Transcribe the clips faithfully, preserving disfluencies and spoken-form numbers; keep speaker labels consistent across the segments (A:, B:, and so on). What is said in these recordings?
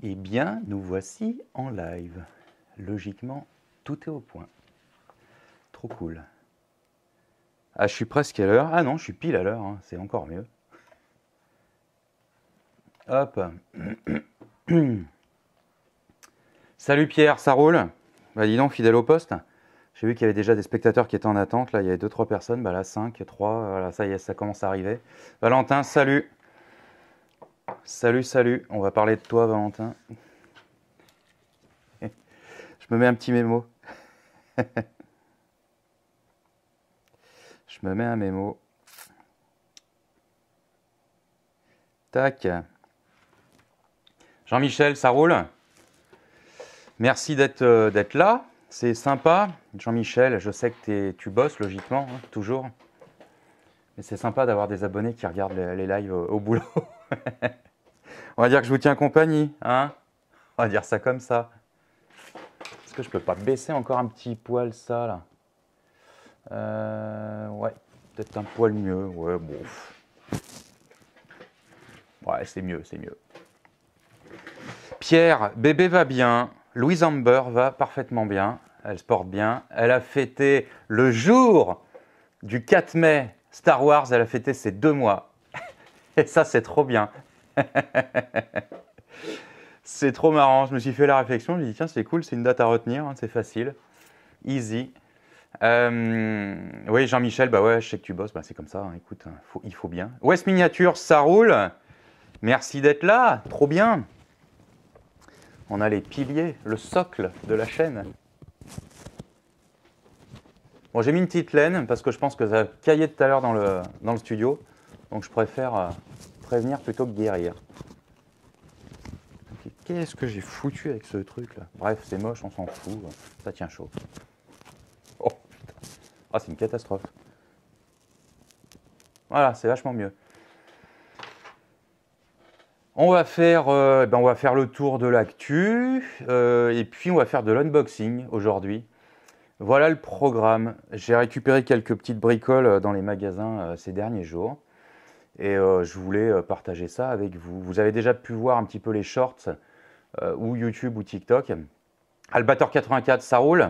A: Eh bien, nous voici en live. Logiquement, tout est au point. Trop cool. Ah, je suis presque à l'heure. Ah non, je suis pile à l'heure, hein. C'est encore mieux. Hop. Salut Pierre, ça roule? Bah dis donc, fidèle au poste. J'ai vu qu'il y avait déjà des spectateurs qui étaient en attente. Là, il y avait deux trois personnes. Bah là, cinq, trois. Voilà, ça y est, ça commence à arriver. Valentin, salut. Salut, salut. On va parler de toi, Valentin. Je me mets un petit mémo. Je me mets un mémo. Tac. Jean-Michel, ça roule? Merci d'être euh, d'être là. C'est sympa. Jean-Michel, je sais que t'es- tu bosses logiquement, hein, toujours. Mais c'est sympa d'avoir des abonnés qui regardent les, les lives au, au boulot. On va dire que je vous tiens compagnie, hein? On va dire ça comme ça. Est-ce que je peux pas baisser encore un petit poil ça là? Euh, ouais, peut-être un poil mieux. Ouais, bon. Ouais, c'est mieux, c'est mieux. Pierre, bébé va bien. Louise Amber va parfaitement bien. Elle se porte bien. Elle a fêté le jour du quatre mai Star Wars. Elle a fêté ses deux mois. Et ça, c'est trop bien. C'est trop marrant. Je me suis fait la réflexion. Je me suis dit, tiens, c'est cool, c'est une date à retenir. Hein, c'est facile. Easy. Euh, oui, Jean-Michel, bah ouais, je sais que tu bosses. Bah, c'est comme ça. Hein, écoute, faut, il faut bien. West Miniature, ça roule. Merci d'être là. Trop bien. On a les piliers, le socle de la chaîne. Bon, j'ai mis une petite laine parce que je pense que ça a caillé tout à l'heure dans le, dans le studio. Donc je préfère euh, prévenir plutôt que guérir. Qu'est-ce que j'ai foutu avec ce truc là? Bref, c'est moche, on s'en fout. Ça tient chaud. Oh putain. Ah, c'est une catastrophe. Voilà, c'est vachement mieux. On va faire, euh, ben on va faire le tour de l'actu euh, et puis on va faire de l'unboxing aujourd'hui. Voilà le programme. J'ai récupéré quelques petites bricoles dans les magasins euh, ces derniers jours et euh, je voulais euh, partager ça avec vous. Vous avez déjà pu voir un petit peu les shorts euh, ou YouTube ou TikTok. Albator quatre-vingt-quatre, ça roule?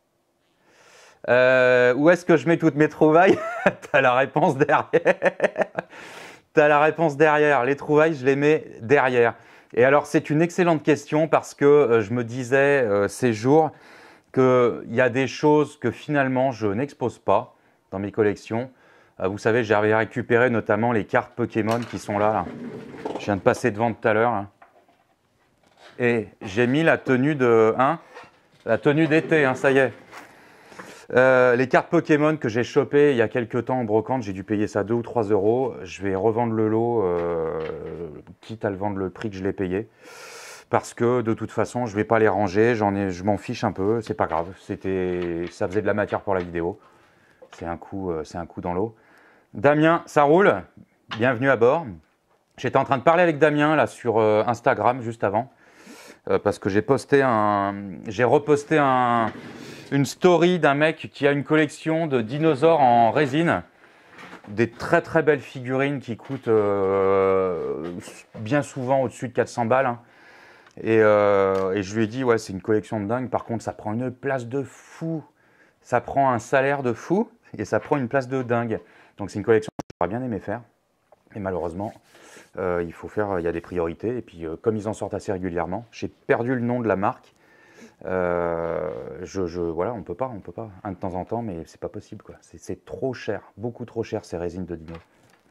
A: Euh, où est-ce que je mets toutes mes trouvailles? T'as la réponse derrière. T'as la réponse derrière. Les trouvailles, je les mets derrière. Et alors, c'est une excellente question parce que euh, je me disais euh, ces jours qu'il y a des choses que finalement je n'expose pas dans mes collections. Euh, vous savez, j'avais récupéré notamment les cartes Pokémon qui sont là. là. Je viens de passer devant tout à l'heure. Hein. Et j'ai mis la tenue de, hein, la tenue d'été, hein, ça y est. Euh, les cartes Pokémon que j'ai chopées il y a quelques temps en brocante, j'ai dû payer ça deux ou trois euros. Je vais revendre le lot, euh, quitte à le vendre le prix que je l'ai payé. Parce que de toute façon, je ne vais pas les ranger, j'en ai, je m'en fiche un peu, c'est pas grave. C'était, ça faisait de la matière pour la vidéo. C'est un coup, euh, c'est un coup dans l'eau. Damien, ça roule? Bienvenue à bord. J'étais en train de parler avec Damien là sur euh, Instagram juste avant. Euh, parce que j'ai posté un, j'ai reposté un, une story d'un mec qui a une collection de dinosaures en résine, des très très belles figurines qui coûtent euh, bien souvent au-dessus de quatre cents balles. Hein. Et, euh, et je lui ai dit, ouais, c'est une collection de dingue. Par contre, ça prend une place de fou. Ça prend un salaire de fou et ça prend une place de dingue. Donc c'est une collection que j'aurais bien aimé faire. Et malheureusement, euh, il faut faire, il y a des priorités. Et puis, euh, comme ils en sortent assez régulièrement, j'ai perdu le nom de la marque. Euh, je, je, voilà, on peut pas, on peut pas. Un de temps en temps, mais c'est pas possible, quoi. C'est, c'est trop cher, beaucoup trop cher ces résines de dino.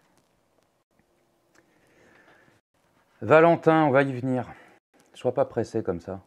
A: Valentin, on va y venir. Sois pas pressé comme ça.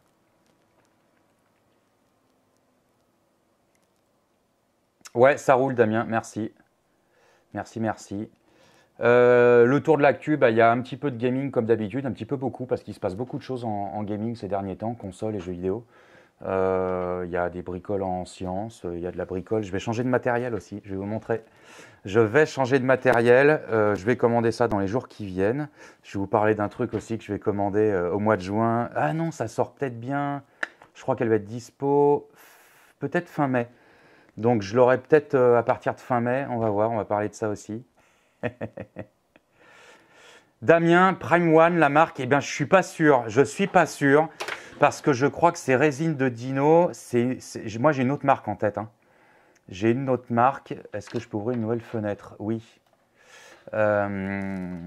A: Ouais, ça roule, Damien. Merci, merci, merci. Euh, le tour de l'actu, bah, il y a un petit peu de gaming comme d'habitude, un petit peu beaucoup parce qu'il se passe beaucoup de choses en, en gaming ces derniers temps, console et jeux vidéo. Euh, Il y a des bricoles en sciences, il y a de la bricole. Je vais changer de matériel aussi, je vais vous montrer. Je vais changer de matériel, euh, je vais commander ça dans les jours qui viennent. Je vais vous parler d'un truc aussi que je vais commander euh, au mois de juin. Ah non, ça sort peut-être bien. Je crois qu'elle va être dispo peut-être fin mai. Donc je l'aurai peut-être euh, à partir de fin mai, on va voir, on va parler de ça aussi. Damien, Prime One, la marque, eh bien, je suis pas sûr. Je suis pas sûr parce que je crois que c'est résine de Dino. C'est, c'est, moi, j'ai une autre marque en tête. Hein. J'ai une autre marque. Est-ce que je peux ouvrir une nouvelle fenêtre? Oui. Euh...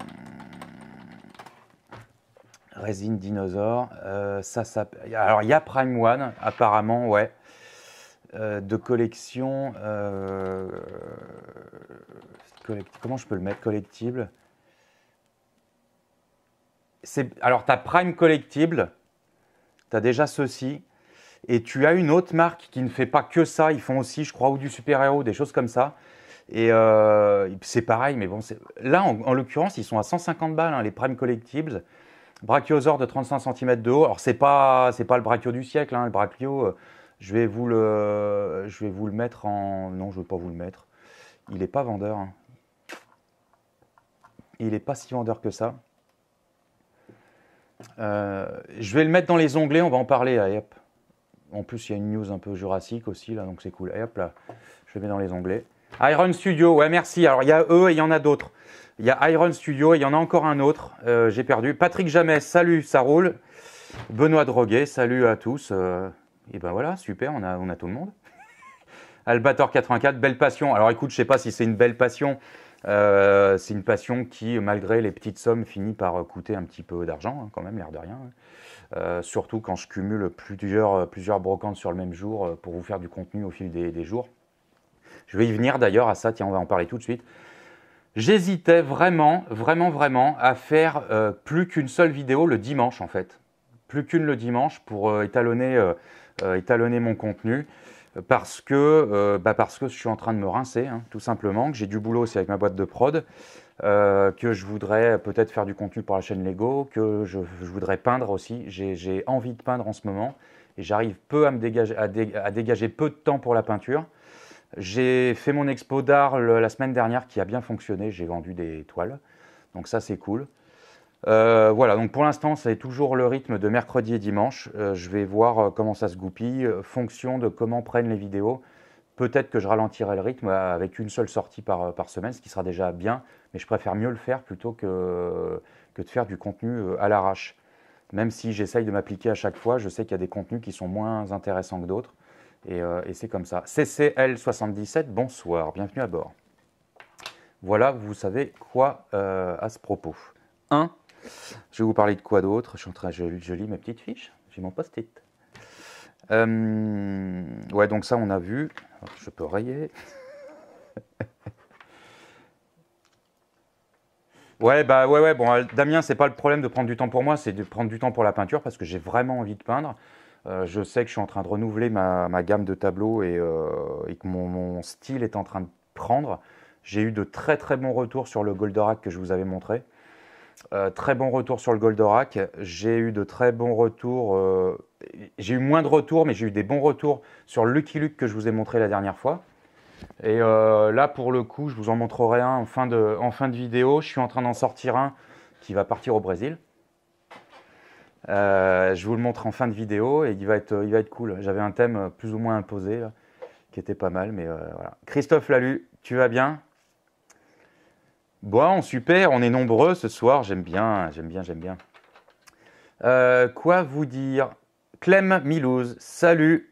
A: Résine dinosaure. Euh, ça, ça... Alors, il y a Prime One, apparemment, ouais. Euh, de collection. Euh... Collect... Comment je peux le mettre? Collectible. Alors, tu as Prime Collectible. Tu as déjà ceci. Et tu as une autre marque qui ne fait pas que ça. Ils font aussi, je crois, ou du super-héros, des choses comme ça. Et euh, c'est pareil, mais bon, là, en, en l'occurrence, ils sont à cent cinquante balles, hein, les Prime Collectibles. Brachiosaure de trente-cinq centimètres de haut. Alors, ce n'est pas, pas le brachio du siècle, hein, le brachio. Euh, je, vais vous le, je vais vous le mettre en... Non, je ne veux pas vous le mettre. Il n'est pas vendeur. Hein. Il n'est pas si vendeur que ça. Euh, je vais le mettre dans les onglets, on va en parler. Allez, hop. En plus, il y a une news un peu jurassique aussi, là, donc c'est cool. Et hop là, je le mets dans les onglets. Iron Studio, ouais, merci. Alors, il y a eux et il y en a d'autres. Il y a Iron Studio et il y en a encore un autre. Euh, J'ai perdu. Patrick Jamès, salut, ça roule. Benoît Droguet, salut à tous. Euh, et ben voilà, super, on a, on a tout le monde. Albator quatre-vingt-quatre, belle passion. Alors, écoute, je ne sais pas si c'est une belle passion. Euh, c'est une passion qui, malgré les petites sommes, finit par coûter un petit peu d'argent, hein, quand même, l'air de rien. Euh, surtout quand je cumule plusieurs, plusieurs brocantes sur le même jour pour vous faire du contenu au fil des, des jours. Je vais y venir d'ailleurs à ça, tiens, on va en parler tout de suite. J'hésitais vraiment, vraiment, vraiment à faire euh, plus qu'une seule vidéo le dimanche en fait. Plus qu'une le dimanche pour euh, étalonner, euh, euh, étalonner mon contenu. Parce que, euh, bah parce que je suis en train de me rincer, hein, tout simplement, que j'ai du boulot aussi avec ma boîte de prod, euh, que je voudrais peut-être faire du contenu pour la chaîne Lego, que je, je voudrais peindre aussi. J'ai envie de peindre en ce moment et j'arrive peu à me dégager, à, dé, à dégager peu de temps pour la peinture. J'ai fait mon expo d'art la semaine dernière qui a bien fonctionné, j'ai vendu des toiles, donc ça c'est cool. Euh, voilà, donc pour l'instant, c'est toujours le rythme de mercredi et dimanche. Euh, je vais voir euh, comment ça se goupille, euh, fonction de comment prennent les vidéos. Peut-être que je ralentirai le rythme euh, avec une seule sortie par, par semaine, ce qui sera déjà bien, mais je préfère mieux le faire plutôt que, que de faire du contenu euh, à l'arrache. Même si j'essaye de m'appliquer à chaque fois, je sais qu'il y a des contenus qui sont moins intéressants que d'autres, et, euh, et c'est comme ça. C C L soixante-dix-sept, bonsoir, bienvenue à bord. Voilà, vous savez quoi euh, à ce propos. un. Je vais vous parler de quoi d'autre. Je suis en train, je, je lis mes petites fiches. J'ai mon post-it. Euh, ouais, donc ça, on a vu. Alors, je peux rayer. ouais, bah ouais, ouais. Bon, Damien, c'est pas le problème de prendre du temps pour moi, c'est de prendre du temps pour la peinture parce que j'ai vraiment envie de peindre. Euh, je sais que je suis en train de renouveler ma, ma gamme de tableaux et, euh, et que mon, mon style est en train de prendre. J'ai eu de très très bons retours sur le Goldorak que je vous avais montré. Euh, très bon retour sur le Goldorak. J'ai eu de très bons retours. Euh, j'ai eu moins de retours, mais j'ai eu des bons retours sur le Lucky Luke que je vous ai montré la dernière fois. Et euh, là, pour le coup, je vous en montrerai un en fin de, en fin de vidéo. Je suis en train d'en sortir un qui va partir au Brésil. Euh, je vous le montre en fin de vidéo et il va être, il va être cool. J'avais un thème plus ou moins imposé là, qui était pas mal, mais euh, voilà. Christophe Lalu, tu vas bien ? Bon, super, on est nombreux ce soir, j'aime bien, j'aime bien, j'aime bien. Euh, quoi vous dire? Clem Milouz, salut.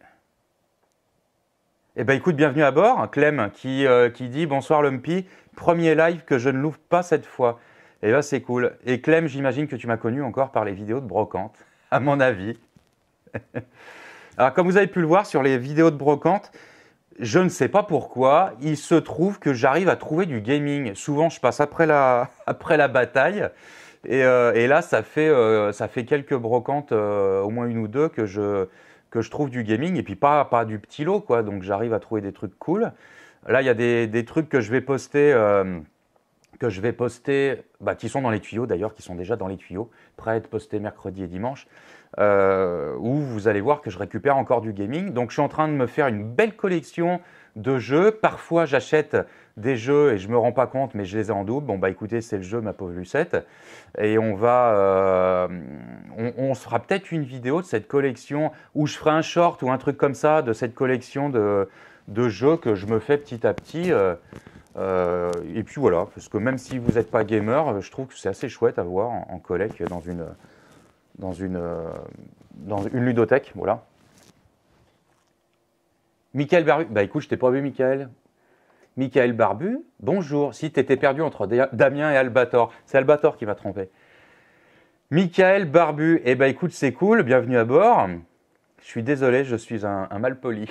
A: Eh bien écoute, bienvenue à bord, Clem, qui, euh, qui dit « Bonsoir Lumpy, premier live que je ne l'ouvre pas cette fois ». Eh bien c'est cool. Et Clem, j'imagine que tu m'as connu encore par les vidéos de brocante, à mon avis. Alors comme vous avez pu le voir sur les vidéos de brocante, je ne sais pas pourquoi, il se trouve que j'arrive à trouver du gaming. Souvent, je passe après la, après la bataille. Et, euh, et là, ça fait, euh, ça fait quelques brocantes, euh, au moins une ou deux, que je, que je trouve du gaming. Et puis, pas, pas du petit lot, quoi. Donc, j'arrive à trouver des trucs cool. Là, il y a des, des trucs que je vais poster, euh, que je vais poster bah, qui sont dans les tuyaux, d'ailleurs, qui sont déjà dans les tuyaux, prêts à être postés mercredi et dimanche. Euh, où vous allez voir que je récupère encore du gaming. Donc je suis en train de me faire une belle collection de jeux. Parfois j'achète des jeux et je ne me rends pas compte, mais je les ai en double. Bon bah écoutez, c'est le jeu, ma pauvre Lucette. Et on va, euh, on, on se fera peut-être une vidéo de cette collection où je ferai un short ou un truc comme ça de cette collection de, de jeux que je me fais petit à petit. Euh, Euh, et puis voilà, parce que même si vous n'êtes pas gamer, je trouve que c'est assez chouette à voir en, en collect dans une, dans une, dans une ludothèque. Voilà. Michael Barbu, bah écoute, je t'ai pas vu, Michael. Michael Barbu, bonjour. Si tu étais perdu entre Damien et Albator, c'est Albator qui m'a trompé. Michael Barbu, eh ben écoute, c'est cool, bienvenue à bord. Je suis désolé, je suis un, un malpoli.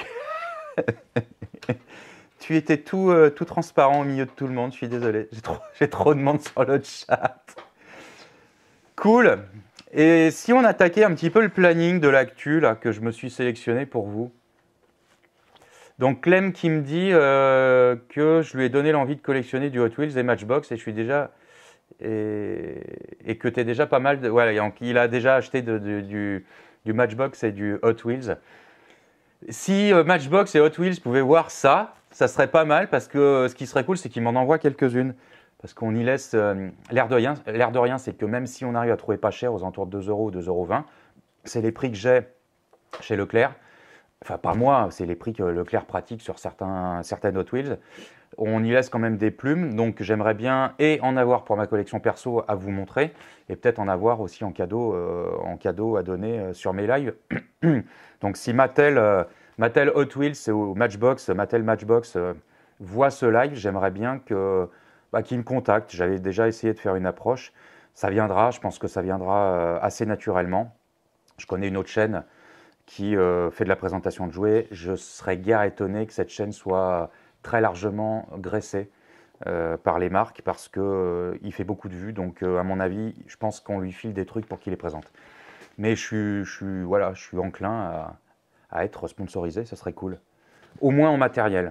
A: Tu étais tout, euh, tout transparent au milieu de tout le monde, je suis désolé. J'ai trop, j'ai trop de monde sur le chat. Cool. Et si on attaquait un petit peu le planning de l'actu là que je me suis sélectionné pour vous. Donc Clem qui me dit euh, que je lui ai donné l'envie de collectionner du Hot Wheels et Matchbox et je suis déjà et, et que tu es déjà pas mal de voilà, donc il a déjà acheté de, de, du, du Matchbox et du Hot Wheels. Si euh, Matchbox et Hot Wheels pouvaient voir ça, ça serait pas mal parce que euh, ce qui serait cool, c'est qu'ils m'en envoient quelques-unes. Parce qu'on y laisse euh, l'air de rien. L'air de rien, c'est que même si on arrive à trouver pas cher, aux alentours de deux euros ou deux euros vingt, c'est les prix que j'ai chez Leclerc. Enfin, pas moi, c'est les prix que Leclerc pratique sur certains, certaines Hot Wheels. On y laisse quand même des plumes, donc j'aimerais bien et en avoir pour ma collection perso à vous montrer, et peut-être en avoir aussi en cadeau, euh, en cadeau à donner euh, sur mes lives. Donc si Mattel, euh, Mattel Hot Wheels ou Matchbox, Mattel Matchbox euh, voit ce live, j'aimerais bien que, bah, qu'ils me contactent. J'avais déjà essayé de faire une approche. Ça viendra, je pense que ça viendra euh, assez naturellement. Je connais une autre chaîne qui euh, fait de la présentation de jouets. Je serais guère étonné que cette chaîne soit très largement graissée euh, par les marques parce qu'il euh, fait beaucoup de vues. Donc, euh, à mon avis, je pense qu'on lui file des trucs pour qu'il les présente. Mais je suis, je suis, voilà, je suis enclin à, à être sponsorisé, ça serait cool. Au moins en matériel.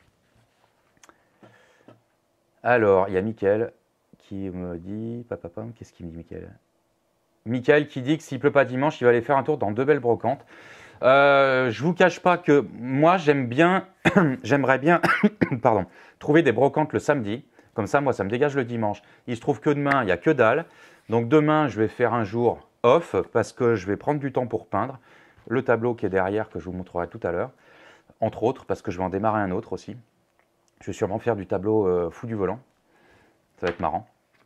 A: Alors, il y a Mickaël qui me dit... Papapam, qu'est-ce qu'il me dit, Mickaël Mickaël qui dit que s'il ne pleut pas dimanche, il va aller faire un tour dans deux belles brocantes. Euh, je vous cache pas que moi, j'aime bien, j'aimerais bien, pardon, trouver des brocantes le samedi. Comme ça, moi, ça me dégage le dimanche. Il se trouve que demain, il n'y a que dalle. Donc demain, je vais faire un jour off parce que je vais prendre du temps pour peindre. Le tableau qui est derrière, que je vous montrerai tout à l'heure. Entre autres, parce que je vais en démarrer un autre aussi. Je vais sûrement faire du tableau euh, fou du volant. Ça va être marrant.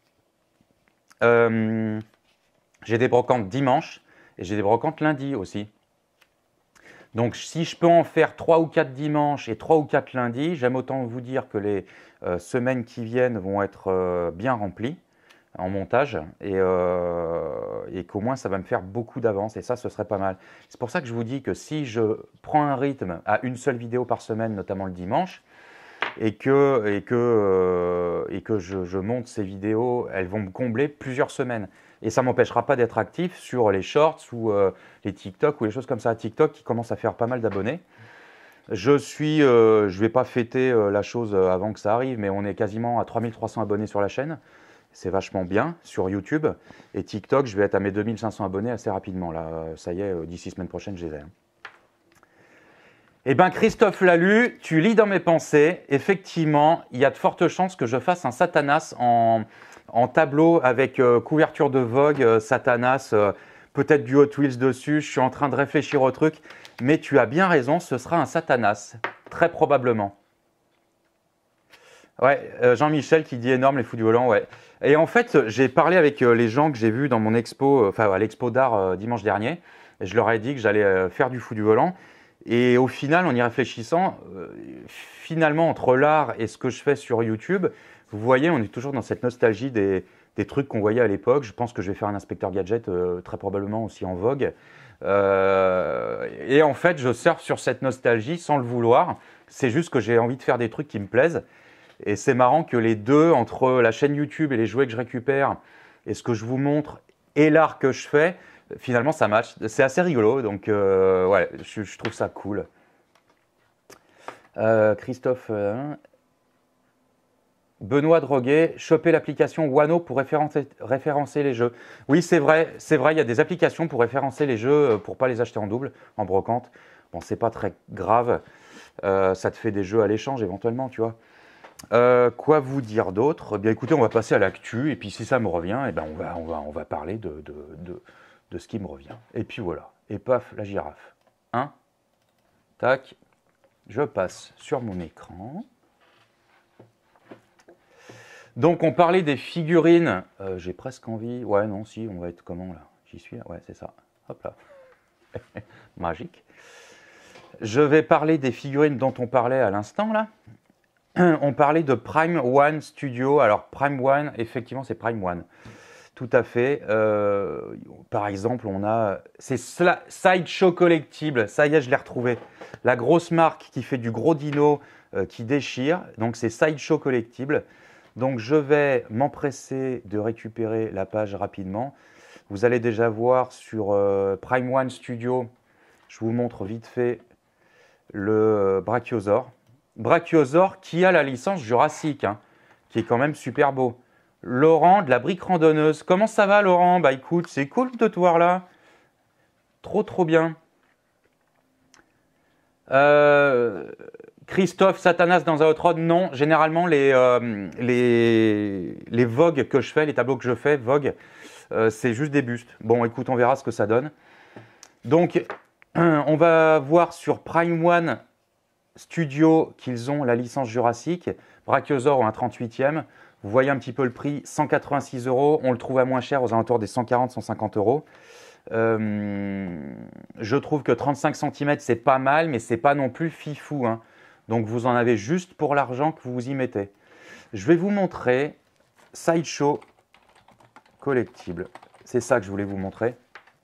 A: Euh, j'ai des brocantes dimanche et j'ai des brocantes lundi aussi. Donc, si je peux en faire trois ou quatre dimanches et trois ou quatre lundis, j'aime autant vous dire que les euh, semaines qui viennent vont être euh, bien remplies en montage et, euh, et qu'au moins ça va me faire beaucoup d'avance et ça, ce serait pas mal. C'est pour ça que je vous dis que si je prends un rythme à une seule vidéo par semaine, notamment le dimanche, et que, et que, euh, et que je, je monte ces vidéos, elles vont me combler plusieurs semaines. Et ça ne m'empêchera pas d'être actif sur les shorts ou euh, les TikTok ou les choses comme ça. TikTok qui commence à faire pas mal d'abonnés. Je suis, euh, je vais pas fêter euh, la chose avant que ça arrive, mais on est quasiment à trois mille trois cents abonnés sur la chaîne. C'est vachement bien sur YouTube. Et TikTok, je vais être à mes deux mille cinq cents abonnés assez rapidement. Là, ça y est, d'ici semaine prochaine, je les ai. Eh bien, Christophe Lalu, tu lis dans mes pensées. Effectivement, il y a de fortes chances que je fasse un Satanas en, en tableau avec euh, couverture de Vogue, euh, Satanas, euh, peut-être du Hot Wheels dessus. Je suis en train de réfléchir au truc. Mais tu as bien raison, ce sera un Satanas, très probablement. Ouais, euh, Jean-Michel qui dit énorme les fous du volant, ouais. Et en fait, j'ai parlé avec euh, les gens que j'ai vus dans mon expo, euh, enfin à l'expo d'art euh, dimanche dernier. Et je leur ai dit que j'allais euh, faire du fou du volant. Et au final, en y réfléchissant, euh, finalement, entre l'art et ce que je fais sur YouTube, vous voyez, on est toujours dans cette nostalgie des, des trucs qu'on voyait à l'époque. Je pense que je vais faire un inspecteur gadget euh, très probablement aussi en vogue. Euh, et en fait, je surfe sur cette nostalgie sans le vouloir. C'est juste que j'ai envie de faire des trucs qui me plaisent. Et c'est marrant que les deux, entre la chaîne YouTube et les jouets que je récupère, et ce que je vous montre, et l'art que je fais, finalement, ça match. C'est assez rigolo, donc euh, ouais, je, je trouve ça cool. Euh, Christophe, euh, Benoît Droguet, choper l'application Wano pour référencer, référencer les jeux. Oui, c'est vrai, c'est vrai, il y a des applications pour référencer les jeux, pour ne pas les acheter en double, en brocante. Bon, c'est pas très grave, euh, ça te fait des jeux à l'échange éventuellement, tu vois. Euh, quoi vous dire d'autre? Bien écoutez, on va passer à l'actu, et puis si ça me revient, eh ben on, va, on, va, on va parler de, de, de, de ce qui me revient. Et puis voilà, et paf, la girafe. Hein? Tac, je passe sur mon écran. Donc, on parlait des figurines. Euh, J'ai presque envie. Ouais, non, si, on va être comment là? J'y suis. Ouais, c'est ça. Hop là. Magique. Je vais parler des figurines dont on parlait à l'instant là. On parlait de Prime One Studio. Alors, Prime One, effectivement, c'est Prime One. Tout à fait. Euh, par exemple, on a. C'est Sideshow Collectible. Ça y est, je l'ai retrouvé. La grosse marque qui fait du gros dino euh, qui déchire. Donc, c'est Sideshow Collectible. Donc, je vais m'empresser de récupérer la page rapidement. Vous allez déjà voir sur euh, Prime One Studio. Je vous montre vite fait le euh, Brachiosaur. Brachiosaur qui a la licence Jurassic, hein, qui est quand même super beau. Laurent de la brique randonneuse. Comment ça va, Laurent? Bah écoute, c'est cool de te voir là. Trop, trop bien. Euh, Christophe, Satanas dans un hot rod. Non, généralement, les, euh, les, les Vogue que je fais, les tableaux que je fais, Vogue, euh, c'est juste des bustes. Bon, écoute, on verra ce que ça donne. Donc, on va voir sur Prime One Studio qu'ils ont la licence Jurassic. Brachiosaur ou un trente-huitième. Vous voyez un petit peu le prix, cent quatre-vingt-six euros. On le trouve à moins cher, aux alentours des cent quarante à cent cinquante euros. Euh, je trouve que trente-cinq centimètres, c'est pas mal, mais c'est pas non plus fifou, hein. Donc, vous en avez juste pour l'argent que vous y mettez. Je vais vous montrer Sideshow Collectible. C'est ça que je voulais vous montrer.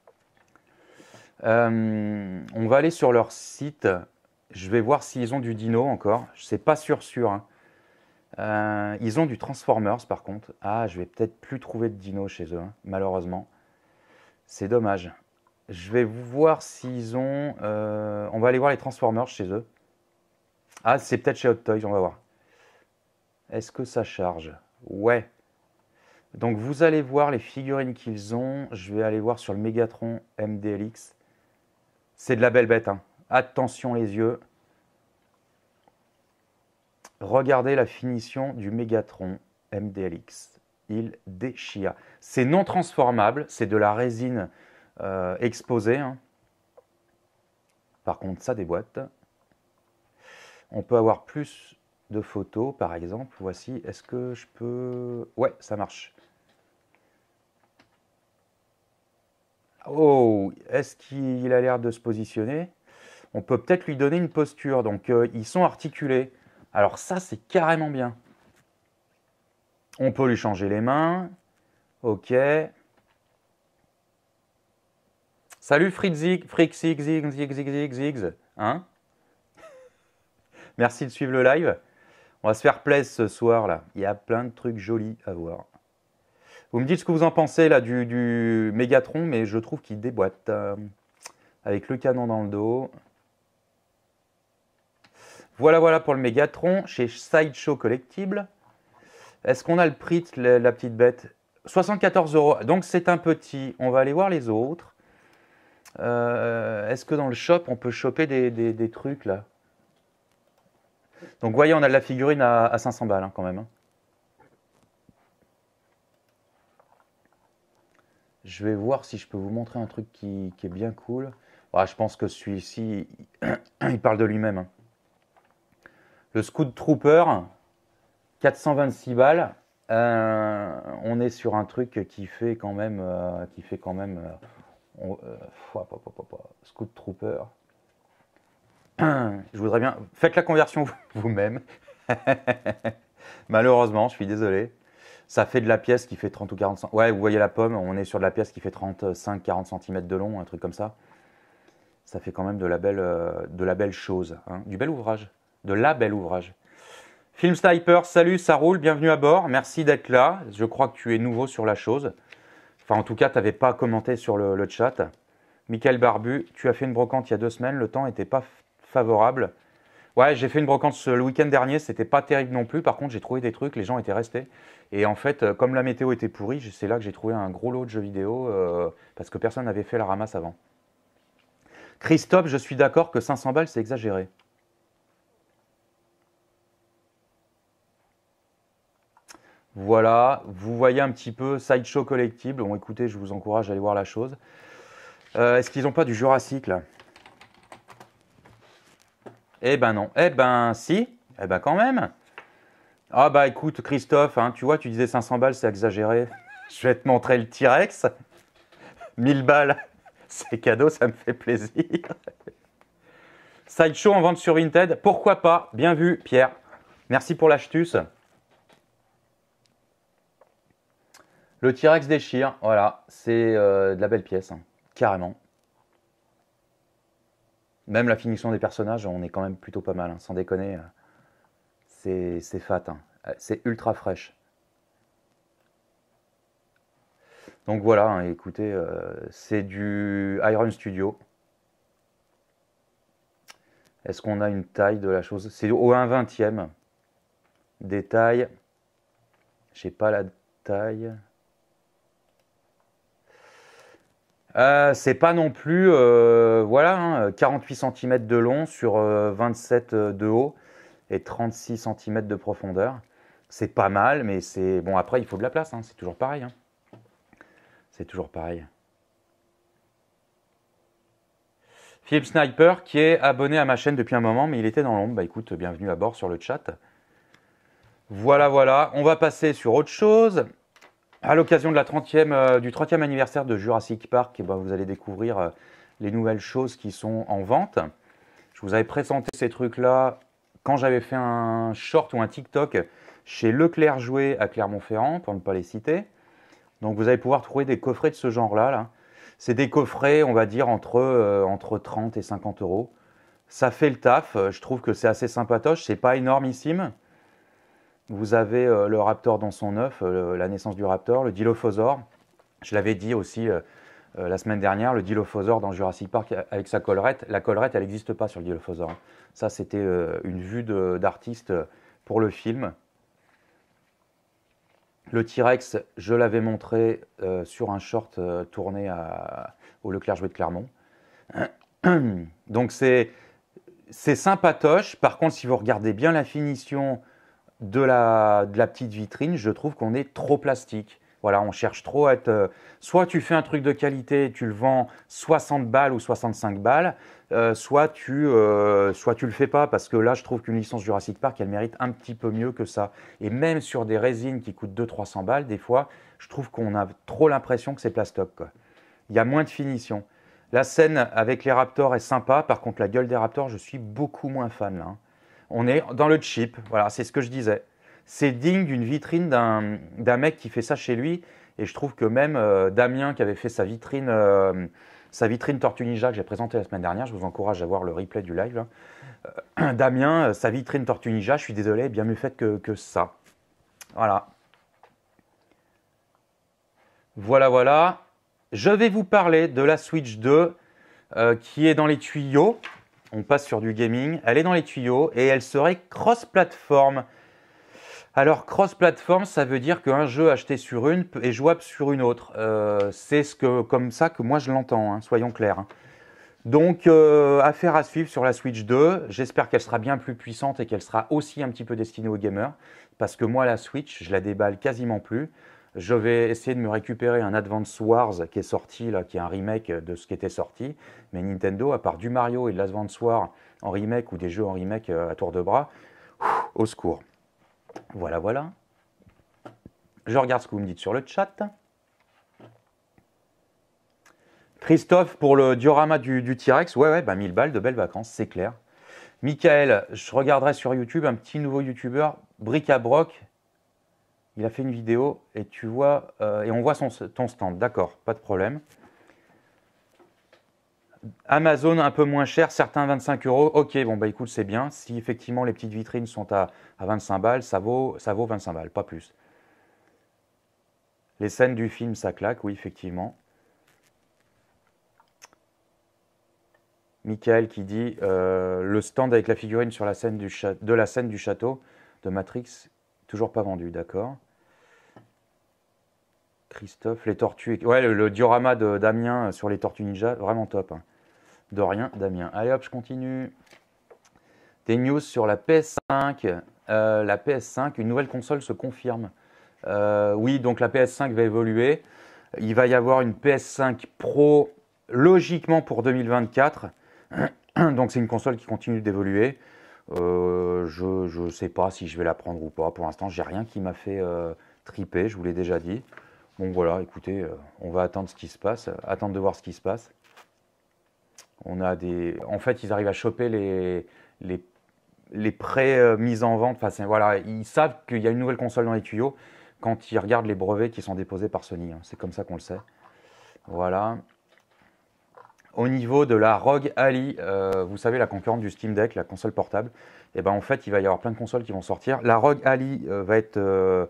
A: Euh, on va aller sur leur site. Je vais voir s'ils ont du dino encore. Je ne sais pas sûr sûr, hein. Euh, ils ont du Transformers par contre. Ah, je vais peut-être plus trouver de dino chez eux, hein, malheureusement. C'est dommage. Je vais vous voir s'ils ont... Euh, on va aller voir les Transformers chez eux. Ah, c'est peut-être chez Hot Toys, on va voir. Est-ce que ça charge? Ouais. Donc vous allez voir les figurines qu'ils ont. Je vais aller voir sur le Megatron M D L X. C'est de la belle bête, hein. Attention les yeux. Regardez la finition du Megatron M D L X. Il déchire. C'est non transformable, c'est de la résine euh, exposée, hein. Par contre, ça déboîte. On peut avoir plus de photos, par exemple. Voici, est-ce que je peux... Ouais, ça marche. Oh, est-ce qu'il a l'air de se positionner? On peut peut-être lui donner une posture. Donc, euh, ils sont articulés. Alors ça, c'est carrément bien. On peut lui changer les mains. Ok. Salut Fritzig, Frixig, Zig, Zig, Zig, Zig, Zig. Hein? Merci de suivre le live. On va se faire plaisir ce soir là. Il y a plein de trucs jolis à voir. Vous me dites ce que vous en pensez là du, du Megatron, mais je trouve qu'il déboîte. Euh, avec le canon dans le dos. Voilà, voilà pour le Megatron chez Sideshow Collectible. Est-ce qu'on a le prix de la, la petite bête? soixante-quatorze euros. Donc c'est un petit. On va aller voir les autres. Euh, Est-ce que dans le shop, on peut choper des, des, des trucs là? Donc voyez, on a de la figurine à, à cinq cents balles hein, quand même. Hein. Je vais voir si je peux vous montrer un truc qui, qui est bien cool. Ah, je pense que celui-ci, il parle de lui-même. Hein. Le Scout Trooper, quatre cent vingt-six balles. Euh, on est sur un truc qui fait quand même, euh, qui fait quand même, euh, on, euh, Scout Trooper. Je voudrais bien, faites la conversion vous-même. Malheureusement, je suis désolé. Ça fait de la pièce qui fait trente ou quarante centimètres. Ouais, vous voyez la pomme, on est sur de la pièce qui fait trente-cinq à quarante centimètres de long, un truc comme ça. Ça fait quand même de la belle, euh, de la belle chose, hein. Du bel ouvrage, de la belle ouvrage. Film Sniper, salut, ça roule, bienvenue à bord, merci d'être là. Je crois que tu es nouveau sur la chose. Enfin, en tout cas, tu n'avais pas commenté sur le, le chat. Michael Barbu, tu as fait une brocante il y a deux semaines, le temps n'était pas favorable. Ouais, j'ai fait une brocante le week-end dernier, c'était pas terrible non plus. Par contre, j'ai trouvé des trucs, les gens étaient restés. Et en fait, comme la météo était pourrie, c'est là que j'ai trouvé un gros lot de jeux vidéo euh, parce que personne n'avait fait la ramasse avant. Christophe, je suis d'accord que cinq cents balles, c'est exagéré. Voilà, vous voyez un petit peu Sideshow Collectible. Bon, écoutez, je vous encourage à aller voir la chose. Euh, Est-ce qu'ils n'ont pas du Jurassic là? Eh ben non. Eh ben si. Eh ben quand même. Ah bah écoute Christophe, hein, tu vois, tu disais cinq cents balles, c'est exagéré. Je vais te montrer le T-Rex. mille balles, c'est cadeau, ça me fait plaisir. Sideshow en vente sur Vinted, pourquoi pas? Bien vu Pierre. Merci pour l'astuce. Le T-Rex déchire, voilà, c'est euh, de la belle pièce, hein, carrément. Même la finition des personnages, on est quand même plutôt pas mal, hein, sans déconner. C'est fat, hein. C'est ultra fraîche. Donc voilà, hein, écoutez, euh, c'est du Iron Studio. Est-ce qu'on a une taille de la chose? C'est au un vingtième. Des tailles. Je sais pas la taille. Euh, c'est pas non plus, euh, voilà, hein, quarante-huit centimètres de long sur euh, vingt-sept de haut et trente-six centimètres de profondeur. C'est pas mal, mais c'est bon. Après, il faut de la place, hein, c'est toujours pareil. Hein. C'est toujours pareil. Philippe Sniper qui est abonné à ma chaîne depuis un moment, mais il était dans l'ombre. Bah écoute, bienvenue à bord sur le chat. Voilà, voilà. On va passer sur autre chose. À l'occasion de la trentième, euh, du trentième anniversaire de Jurassic Park, eh ben, vous allez découvrir euh, les nouvelles choses qui sont en vente. Je vous avais présenté ces trucs-là quand j'avais fait un short ou un TikTok chez Leclerc Jouet à Clermont-Ferrand, pour ne pas les citer. Donc vous allez pouvoir trouver des coffrets de ce genre-là. Là. C'est des coffrets, on va dire, entre, euh, entre trente et cinquante euros. Ça fait le taf, je trouve que c'est assez sympatoche, c'est pas énormissime. Vous avez euh, le Raptor dans son œuf, euh, la naissance du Raptor, le Dilophosaure. Je l'avais dit aussi euh, euh, la semaine dernière, le Dilophosaure dans Jurassic Park avec sa collerette. La collerette, elle n'existe pas sur le Dilophosaure. Ça, c'était euh, une vue d'artiste pour le film. Le T-Rex, je l'avais montré euh, sur un short euh, tourné à, au Leclerc Jouet de Clermont. Donc c'est sympatoche. Par contre, si vous regardez bien la finition de la, de la petite vitrine, je trouve qu'on est trop plastique. Voilà, on cherche trop à être... Euh, soit tu fais un truc de qualité et tu le vends soixante balles ou soixante-cinq balles, euh, soit, tu, euh, soit tu le fais pas, parce que là, je trouve qu'une licence Jurassic Park, elle mérite un petit peu mieux que ça. Et même sur des résines qui coûtent deux cents à trois cents balles, des fois, je trouve qu'on a trop l'impression que c'est plastoc, quoi. Il y a moins de finition. La scène avec les Raptors est sympa, par contre, la gueule des Raptors, je suis beaucoup moins fan, là. On est dans le cheap, voilà, c'est ce que je disais. C'est digne d'une vitrine d'un mec qui fait ça chez lui. Et je trouve que même euh, Damien, qui avait fait sa vitrine, euh, sa vitrine Tortue Ninja que j'ai présentée la semaine dernière, je vous encourage à voir le replay du live. Euh, Damien, sa vitrine Tortue Ninja, je suis désolé, bien mieux faite que, que ça. Voilà. Voilà, voilà. Je vais vous parler de la Switch deux euh, qui est dans les tuyaux. On passe sur du gaming. Elle est dans les tuyaux et elle serait cross-platform. Alors, cross-platform, ça veut dire qu'un jeu acheté sur une est jouable sur une autre. Euh, c'est ce que, comme ça que moi je l'entends, hein, soyons clairs. Donc, euh, affaire à suivre sur la Switch deux. J'espère qu'elle sera bien plus puissante et qu'elle sera aussi un petit peu destinée aux gamers. Parce que moi, la Switch, je la déballe quasiment plus. Je vais essayer de me récupérer un Advance Wars qui est sorti, là, qui est un remake de ce qui était sorti. Mais Nintendo, à part du Mario et de l'Advance Wars en remake ou des jeux en remake à tour de bras, au secours. Voilà, voilà. Je regarde ce que vous me dites sur le chat. Christophe, pour le diorama du, du T-Rex, ouais, ouais, bah mille balles, de belles vacances, c'est clair. Michael, je regarderai sur YouTube un petit nouveau YouTuber, Bric à Broc. Il a fait une vidéo et tu vois, euh, et on voit son, ton stand. D'accord, pas de problème. Amazon un peu moins cher, certains vingt-cinq euros. Ok, bon bah écoute, c'est bien. Si effectivement les petites vitrines sont à, à vingt-cinq balles, ça vaut, ça vaut vingt-cinq balles, pas plus. Les scènes du film, ça claque, oui, effectivement. Michael qui dit euh, le stand avec la figurine sur la scène du de la scène du château de Matrix, toujours pas vendu, d'accord. Christophe, les tortues. Ouais, le, le diorama de Damien sur les Tortues Ninja, vraiment top. Hein. De rien, Damien. Allez hop, je continue. Des news sur la P S cinq. Euh, la P S cinq, une nouvelle console se confirme. Euh, oui, donc la P S cinq va évoluer. Il va y avoir une P S cinq Pro, logiquement pour deux mille vingt-quatre. Donc c'est une console qui continue d'évoluer. Euh, je ne sais pas si je vais la prendre ou pas. Pour l'instant, j'ai rien qui m'a fait euh, triper, je vous l'ai déjà dit. Bon voilà, écoutez, euh, on va attendre ce qui se passe, attendre de voir ce qui se passe. On a des... En fait, ils arrivent à choper les, les, les pré-mises en vente. Enfin, voilà, ils savent qu'il y a une nouvelle console dans les tuyaux quand ils regardent les brevets qui sont déposés par Sony. C'est comme ça qu'on le sait. Voilà. Au niveau de la ROG Ally, euh, vous savez, la concurrente du Steam Deck, la console portable, et ben en fait, il va y avoir plein de consoles qui vont sortir. La ROG Ally euh, va être, euh,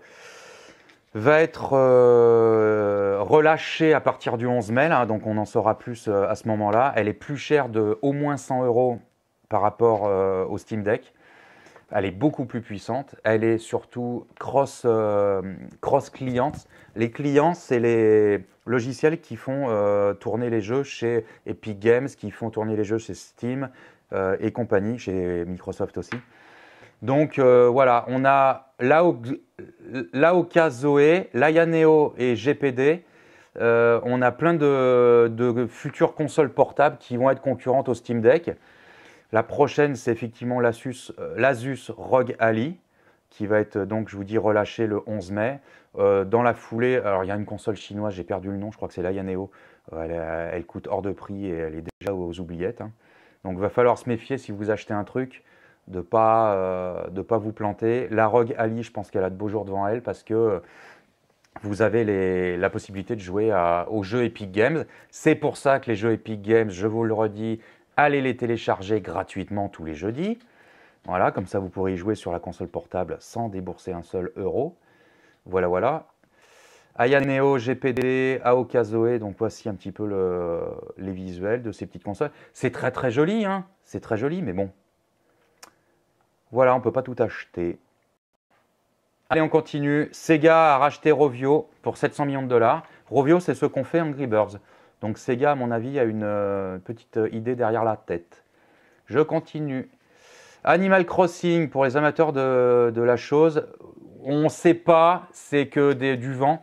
A: va être euh, relâchée à partir du onze mai, là, donc on en saura plus euh, à ce moment-là. Elle est plus chère de au moins cent euros par rapport euh, au Steam Deck. Elle est beaucoup plus puissante. Elle est surtout cross, euh, cross clients. Les clients, c'est les logiciels qui font euh, tourner les jeux chez Epic Games, qui font tourner les jeux chez Steam euh, et compagnie, chez Microsoft aussi. Donc euh, voilà, on a l'Aoka Zoe, Laya Neo et G P D. Euh, on a plein de, de futures consoles portables qui vont être concurrentes au Steam Deck. La prochaine, c'est effectivement l'Asus, euh, l'Asus ROG Ally, qui va être donc, je vous dis, relâchée le onze mai. Euh, dans la foulée, alors il y a une console chinoise, j'ai perdu le nom, je crois que c'est l'Aya Neo. Euh, elle, elle coûte hors de prix et elle est déjà aux oubliettes. Hein. Donc il va falloir se méfier si vous achetez un truc, de ne pas, euh, de pas vous planter. La ROG Ally, je pense qu'elle a de beaux jours devant elle parce que vous avez les, la possibilité de jouer à, aux jeux Epic Games. C'est pour ça que les jeux Epic Games, je vous le redis, allez les télécharger gratuitement tous les jeudis. Voilà, comme ça vous pourrez y jouer sur la console portable sans débourser un seul euro. Voilà, voilà. Aya Neo, G P D, Aoka Zoe, donc voici un petit peu le, les visuels de ces petites consoles. C'est très très joli, hein, c'est très joli, mais bon. Voilà, on ne peut pas tout acheter. Allez, on continue. Sega a racheté Rovio pour sept cents millions de dollars. Rovio, c'est ce qu'ont fait Angry Birds. Donc Sega, à mon avis, a une euh, petite idée derrière la tête. Je continue. Animal Crossing, pour les amateurs de, de la chose, on ne sait pas, c'est que des, du vent.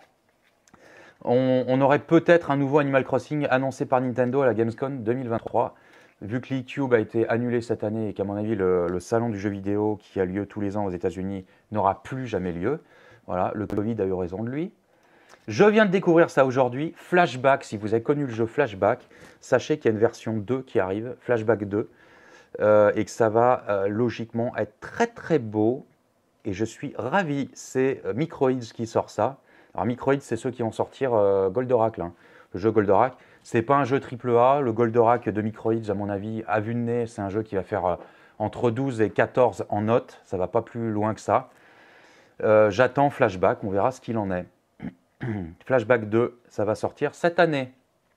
A: On, on aurait peut-être un nouveau Animal Crossing annoncé par Nintendo à la Gamescom deux mille vingt-trois. Vu que l'E-Cube a été annulé cette année et qu'à mon avis, le, le salon du jeu vidéo qui a lieu tous les ans aux États-Unis n'aura plus jamais lieu. Voilà, le Covid a eu raison de lui. Je viens de découvrir ça aujourd'hui. Flashback, si vous avez connu le jeu Flashback, sachez qu'il y a une version deux qui arrive, Flashback deux. Euh, et que ça va euh, logiquement être très très beau et je suis ravi. C'est euh, Microids qui sort ça. Alors Microids, c'est ceux qui vont sortir euh, Goldorak, là, le jeu Goldorak. C'est pas un jeu triple A, le Goldorak de Microids, à mon avis, à vue de nez, c'est un jeu qui va faire euh, entre douze et quatorze en notes, ça va pas plus loin que ça. Euh, J'attends Flashback, on verra ce qu'il en est. Flashback deux, ça va sortir cette année.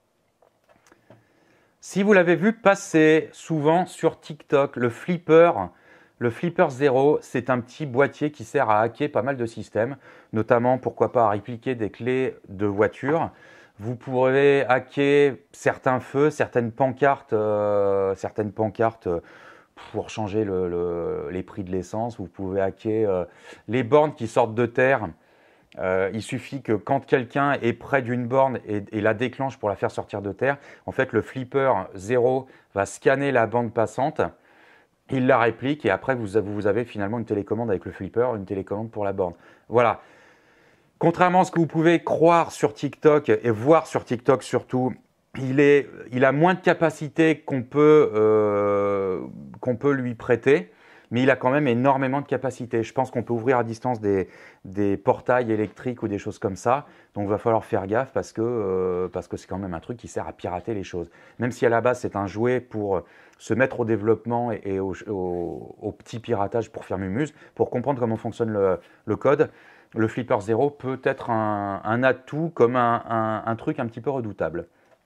A: Si vous l'avez vu passer souvent sur TikTok, le Flipper, le Flipper Zero, c'est un petit boîtier qui sert à hacker pas mal de systèmes, notamment, pourquoi pas, à répliquer des clés de voiture. Vous pourrez hacker certains feux, certaines pancartes, euh, certaines pancartes pour changer le, le, les prix de l'essence. Vous pouvez hacker euh, les bornes qui sortent de terre. Euh, il suffit que quand quelqu'un est près d'une borne et, et la déclenche pour la faire sortir de terre, en fait le Flipper Zero va scanner la bande passante, il la réplique et après vous, vous avez finalement une télécommande avec le Flipper, une télécommande pour la borne. Voilà. Contrairement à ce que vous pouvez croire sur TikTok et voir sur TikTok surtout, il, est, il a moins de capacité qu'on peut, euh, qu'on peut lui prêter. Mais il a quand même énormément de capacité. Je pense qu'on peut ouvrir à distance des, des portails électriques ou des choses comme ça. Donc il va falloir faire gaffe parce que euh, parce que c'est quand même un truc qui sert à pirater les choses. Même si à la base c'est un jouet pour se mettre au développement et, et au, au, au petit piratage pour faire mumuse, pour comprendre comment fonctionne le, le code, le Flipper Zero peut être un, un atout comme un, un, un truc un petit peu redoutable.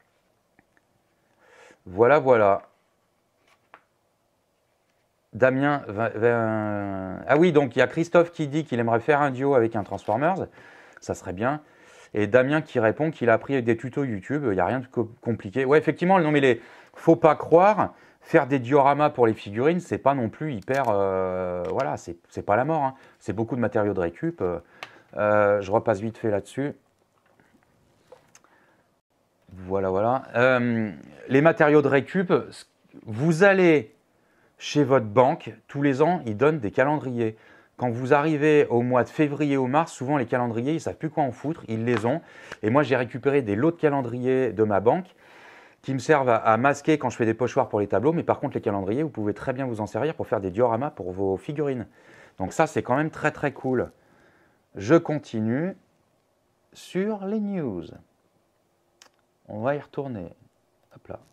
A: Voilà, voilà. Damien, va, va... ah oui, donc il y a Christophe qui dit qu'il aimerait faire un duo avec un Transformers, ça serait bien. Et Damien qui répond qu'il a appris des tutos YouTube, il n'y a rien de compliqué. Ouais, effectivement, non mais les faut pas croire, faire des dioramas pour les figurines, c'est pas non plus hyper, euh, voilà, c'est pas la mort. Hein. C'est beaucoup de matériaux de récup. Euh, je repasse vite fait là-dessus. Voilà, voilà. Euh, les matériaux de récup, vous allez chez votre banque, tous les ans, ils donnent des calendriers. Quand vous arrivez au mois de février ou mars, souvent les calendriers, ils ne savent plus quoi en foutre, ils les ont. Et moi, j'ai récupéré des lots de calendriers de ma banque qui me servent à, à masquer quand je fais des pochoirs pour les tableaux. Mais par contre, les calendriers, vous pouvez très bien vous en servir pour faire des dioramas pour vos figurines. Donc ça, c'est quand même très très cool. Je continue sur les news. On va y retourner. Hop là.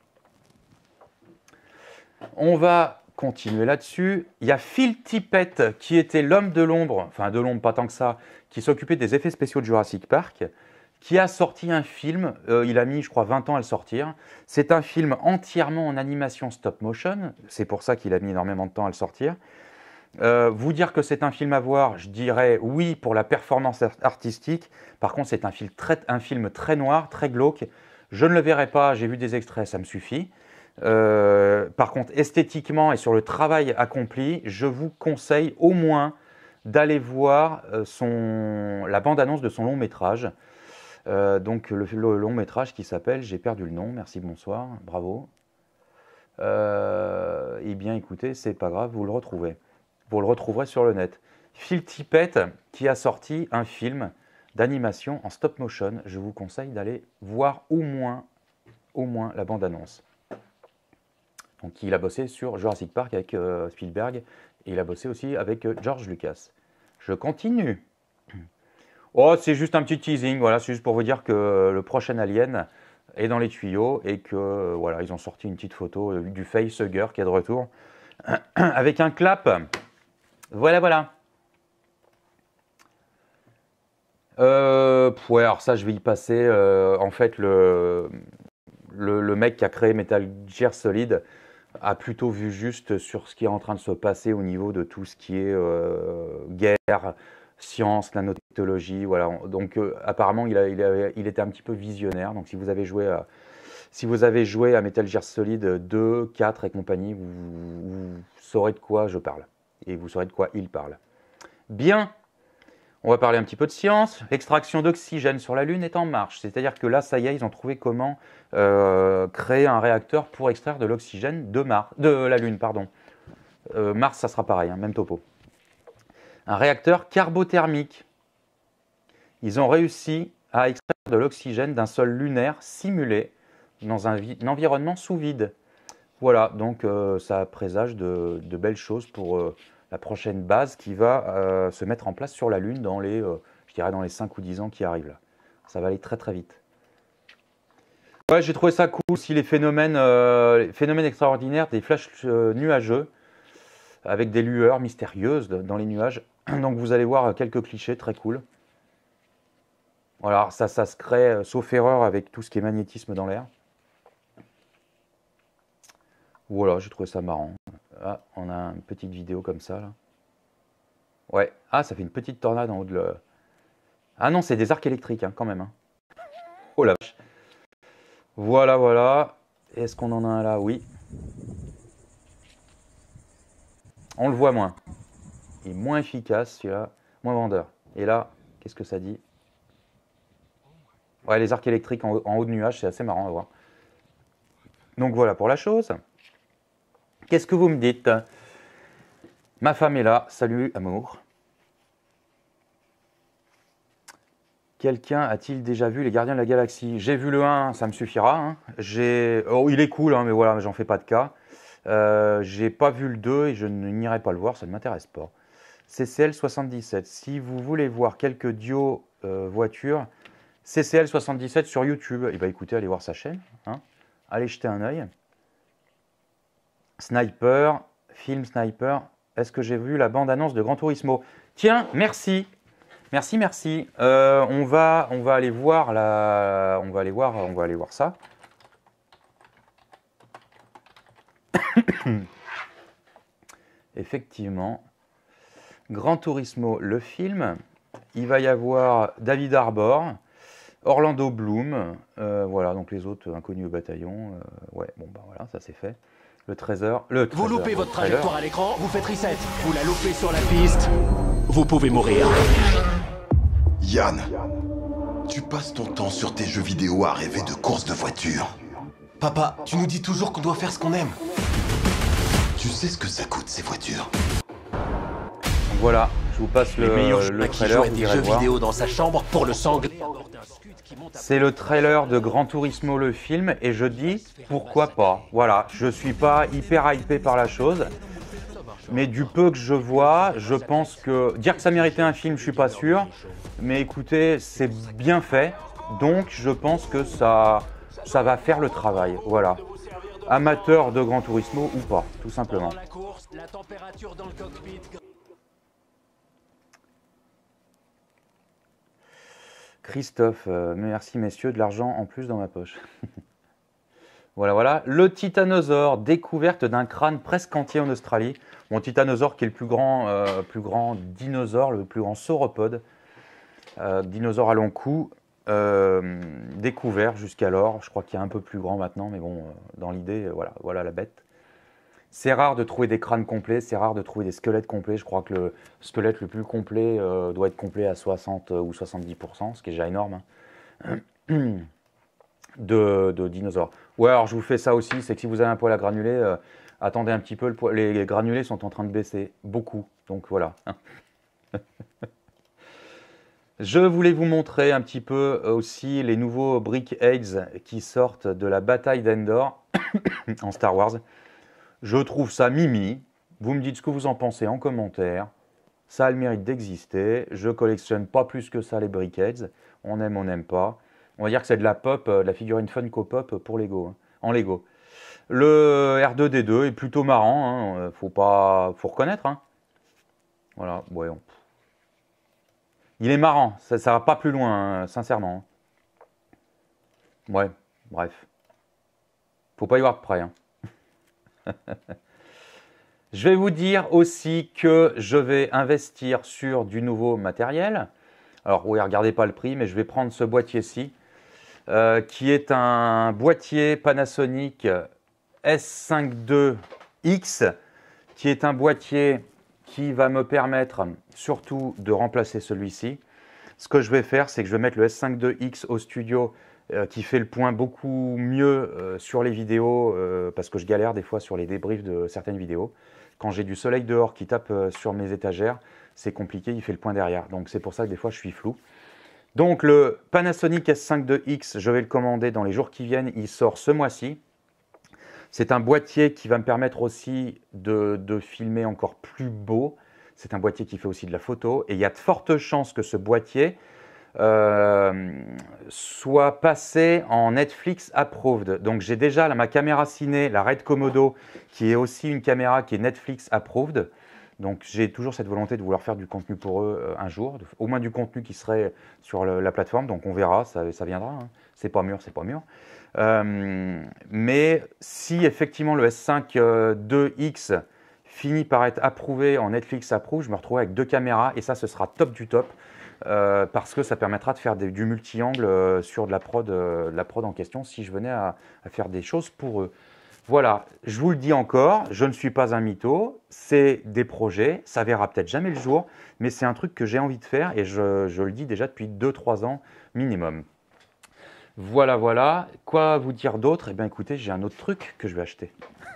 A: On va continuer là-dessus. Il y a Phil Tippett qui était l'homme de l'ombre, enfin de l'ombre pas tant que ça, qui s'occupait des effets spéciaux de Jurassic Park, qui a sorti un film. Euh, il a mis, je crois, vingt ans à le sortir. C'est un film entièrement en animation stop motion. C'est pour ça qu'il a mis énormément de temps à le sortir. Euh, vous dire que c'est un film à voir, je dirais oui pour la performance artistique. Par contre, c'est un film très, un film très noir, très glauque. Je ne le verrai pas, j'ai vu des extraits, ça me suffit. Euh, par contre, esthétiquement et sur le travail accompli, je vous conseille au moins d'aller voir son, la bande-annonce de son long métrage. Euh, donc le, le long métrage qui s'appelle, j'ai perdu le nom, merci, bonsoir, bravo. Euh, eh bien écoutez, c'est pas grave, vous le retrouvez. Vous le retrouverez sur le net. Phil Tippett qui a sorti un film d'animation en stop motion. Je vous conseille d'aller voir au moins, au moins la bande-annonce. Donc il a bossé sur Jurassic Park avec euh, Spielberg et il a bossé aussi avec euh, George Lucas. Je continue. Oh, c'est juste un petit teasing, voilà, c'est juste pour vous dire que le prochain Alien est dans les tuyaux et que euh, voilà, ils ont sorti une petite photo euh, du facehugger qui est de retour avec un clap. Voilà, voilà. Euh, ouais, alors ça, je vais y passer. Euh, en fait, le, le, le mec qui a créé Metal Gear Solid a plutôt vu juste sur ce qui est en train de se passer au niveau de tout ce qui est euh, guerre, science, nanotechnologie. Voilà. Donc, euh, apparemment, il, a, il, a, il était un petit peu visionnaire. Donc, si vous avez joué à, si vous avez joué à Metal Gear Solid deux, quatre et compagnie, vous, vous saurez de quoi je parle. Et vous saurez de quoi il parle. Bien, on va parler un petit peu de science. L'extraction d'oxygène sur la Lune est en marche. C'est-à-dire que là, ça y est, ils ont trouvé comment euh, créer un réacteur pour extraire de l'oxygène de, Mars, de la Lune. Pardon. Euh, Mars, ça sera pareil, hein, même topo. Un réacteur carbothermique. Ils ont réussi à extraire de l'oxygène d'un sol lunaire simulé dans un, un environnement sous vide. Voilà, donc euh, ça présage de, de belles choses pour euh, la prochaine base qui va euh, se mettre en place sur la Lune dans les, euh, je dirais dans les cinq ou dix ans qui arrivent là. Ça va aller très très vite. Ouais, j'ai trouvé ça cool aussi, les phénomènes, euh, les phénomènes extraordinaires, des flashs euh, nuageux avec des lueurs mystérieuses dans les nuages. Donc vous allez voir quelques clichés très cool. Voilà, ça, ça se crée, sauf erreur, avec tout ce qui est magnétisme dans l'air. Voilà, j'ai trouvé ça marrant. Ah, on a une petite vidéo comme ça, là. Ouais. Ah, ça fait une petite tornade en haut de le... Ah non, c'est des arcs électriques, hein, quand même. Hein. Oh la vache. Voilà, voilà. Est-ce qu'on en a un là? Oui. On le voit moins. Il est moins efficace, celui-là. Moins vendeur. Et là, qu'est-ce que ça dit? Ouais, les arcs électriques en haut, en haut de nuage, c'est assez marrant à voir. Donc voilà pour la chose. Qu'est-ce que vous me dites? Ma femme est là. Salut, amour. Quelqu'un a-t-il déjà vu Les Gardiens de la Galaxie? J'ai vu le un, ça me suffira. Hein. J'ai... Oh, il est cool, hein, mais voilà, j'en fais pas de cas. Euh, j'ai pas vu le deux et je n'irai pas le voir, ça ne m'intéresse pas. C C L soixante-dix-sept. Si vous voulez voir quelques duos euh, voitures, C C L soixante-dix-sept sur YouTube, eh ben, écoutez, allez voir sa chaîne. Hein. Allez jeter un œil. Sniper, film Sniper. Est-ce que j'ai vu la bande-annonce de Gran Turismo? Tiens, merci. Merci, merci. Euh, on va, on va aller voir la, on va aller voir, on va aller voir ça. Effectivement, Gran Turismo, le film. Il va y avoir David Harbour, Orlando Bloom. Euh, voilà, donc les autres inconnus au bataillon. Euh, ouais, bon bah voilà, ça c'est fait. Le trésor, le trésor.
B: Vous loupez votre trajectoire à l'écran, vous faites reset. Vous la loupez sur la piste, vous pouvez mourir.
C: Yann, tu passes ton temps sur tes jeux vidéo à rêver de courses de voitures.
B: Papa, tu nous dis toujours qu'on doit faire ce qu'on aime.
C: Tu Tu sais ce que ça coûte, ces voitures?
A: Donc voilà, je vous passe le,
B: Le meilleur
A: le
B: joueur qui
A: trailer.
B: joue à
A: Vous
B: des
A: irez
B: jeux
A: voir.
B: vidéo dans sa chambre pour le sangler.
A: C'est le trailer de Gran Turismo, le film, et je dis pourquoi pas. Voilà, je suis pas hyper hypé par la chose, mais du peu que je vois, je pense que dire que ça méritait un film, je suis pas sûr, mais écoutez, c'est bien fait, donc je pense que ça, ça va faire le travail. Voilà, amateur de Gran Turismo ou pas, tout simplement. Christophe, euh, merci messieurs, de l'argent en plus dans ma poche. Voilà, voilà. Le titanosaure, découverte d'un crâne presque entier en Australie. Mon titanosaure qui est le plus grand, euh, plus grand dinosaure, le plus grand sauropode. Euh, dinosaure à long cou, euh, découvert jusqu'alors. Je crois qu'il est un peu plus grand maintenant, mais bon, euh, dans l'idée, euh, voilà, voilà la bête. C'est rare de trouver des crânes complets, c'est rare de trouver des squelettes complets. Je crois que le squelette le plus complet euh, doit être complet à soixante ou soixante-dix pour cent, ce qui est déjà énorme, hein, de, de dinosaures. Ouais, alors je vous fais ça aussi, c'est que si vous avez un poil à granulés, euh, attendez un petit peu, le poil, les, les granulés sont en train de baisser, beaucoup, donc voilà. Je voulais vous montrer un petit peu aussi les nouveaux Brick Eggs qui sortent de la bataille d'Endor en Star Wars. Je trouve ça mimi. Vous me dites ce que vous en pensez en commentaire. Ça a le mérite d'exister. Je collectionne pas plus que ça les Brick Eggs. On aime, on n'aime pas. On va dire que c'est de la pop, de la figurine Funko Pop pour Lego, hein, en Lego. Le R deux D deux est plutôt marrant. Hein, faut pas, faut reconnaître. Hein. Voilà. Ouais, on... Il est marrant. Ça, ça va pas plus loin, hein, sincèrement. Ouais. Bref. Faut pas y voir de près. Hein. Je vais vous dire aussi que je vais investir sur du nouveau matériel. Alors oui, regardez pas le prix, mais je vais prendre ce boîtier-ci, euh, qui est un boîtier Panasonic S cinquante-deux X, qui est un boîtier qui va me permettre surtout de remplacer celui-ci. Ce que je vais faire, c'est que je vais mettre le S cinquante-deux X au studio, Euh, qui fait le point beaucoup mieux euh, sur les vidéos, euh, parce que je galère des fois sur les débriefs de certaines vidéos. Quand j'ai du soleil dehors qui tape euh, sur mes étagères, c'est compliqué, il fait le point derrière. Donc c'est pour ça que des fois je suis flou. Donc le Panasonic S cinquante-deux X, je vais le commander dans les jours qui viennent, il sort ce mois-ci. C'est un boîtier qui va me permettre aussi de, de filmer encore plus beau. C'est un boîtier qui fait aussi de la photo. Et il y a de fortes chances que ce boîtier Euh, soit passé en Netflix Approved. Donc j'ai déjà là, ma caméra ciné, la Red Komodo, qui est aussi une caméra qui est Netflix Approved. Donc j'ai toujours cette volonté de vouloir faire du contenu pour eux euh, un jour, de, au moins du contenu qui serait sur le, la plateforme. Donc on verra, ça, ça viendra. Hein. C'est pas mûr, c'est pas mûr. Euh, mais si effectivement le S cinquante-deux X finit par être approuvé en Netflix Approved, je me retrouve avec deux caméras et ça, ce sera top du top. Euh, parce que ça permettra de faire des, du multi-angle euh, sur de la, prod, euh, de la prod en question si je venais à, à faire des choses pour eux. Voilà, je vous le dis encore, je ne suis pas un mytho, c'est des projets, ça verra peut-être jamais le jour, mais c'est un truc que j'ai envie de faire et je, je le dis déjà depuis deux trois ans minimum. Voilà, voilà. Quoi vous dire d'autre? Eh bien écoutez, j'ai un autre truc que je vais acheter.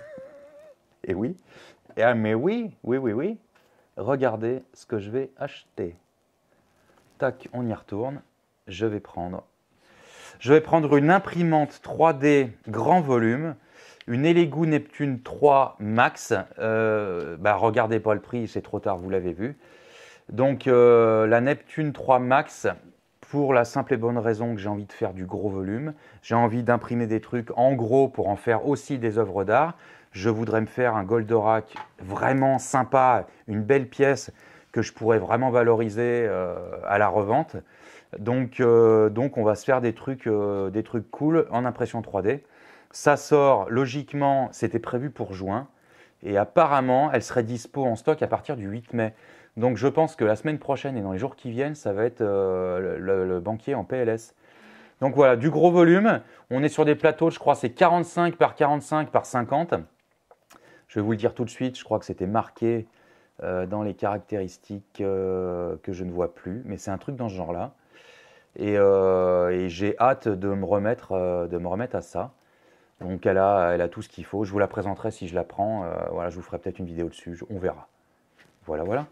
A: Et oui, et, ah, mais oui, oui, oui, oui. Regardez ce que je vais acheter. Tac, on y retourne. Je vais prendre. Je vais prendre une imprimante trois D grand volume, une Elegoo Neptune trois Max. Euh, bah, regardez pas le prix, c'est trop tard, vous l'avez vu. Donc euh, la Neptune trois Max, pour la simple et bonne raison que j'ai envie de faire du gros volume. J'ai envie d'imprimer des trucs en gros pour en faire aussi des œuvres d'art. Je voudrais me faire un Goldorak vraiment sympa, une belle pièce que je pourrais vraiment valoriser euh, à la revente. Donc, euh, donc on va se faire des trucs, euh, des trucs cool en impression trois D. Ça sort, logiquement, c'était prévu pour juin. Et apparemment, elle serait dispo en stock à partir du huit mai. Donc je pense que la semaine prochaine et dans les jours qui viennent, ça va être euh, le, le banquier en P L S. Donc voilà, du gros volume. On est sur des plateaux, je crois, c'est quarante-cinq par quarante-cinq par cinquante. Je vais vous le dire tout de suite, je crois que c'était marqué euh, dans les caractéristiques euh, que je ne vois plus. Mais c'est un truc dans ce genre-là. Et, euh, et j'ai hâte de me, remettre, euh, de me remettre à ça. Donc elle a, elle a tout ce qu'il faut. Je vous la présenterai si je la prends. Euh, voilà, je vous ferai peut-être une vidéo dessus. Je, on verra. Voilà, voilà.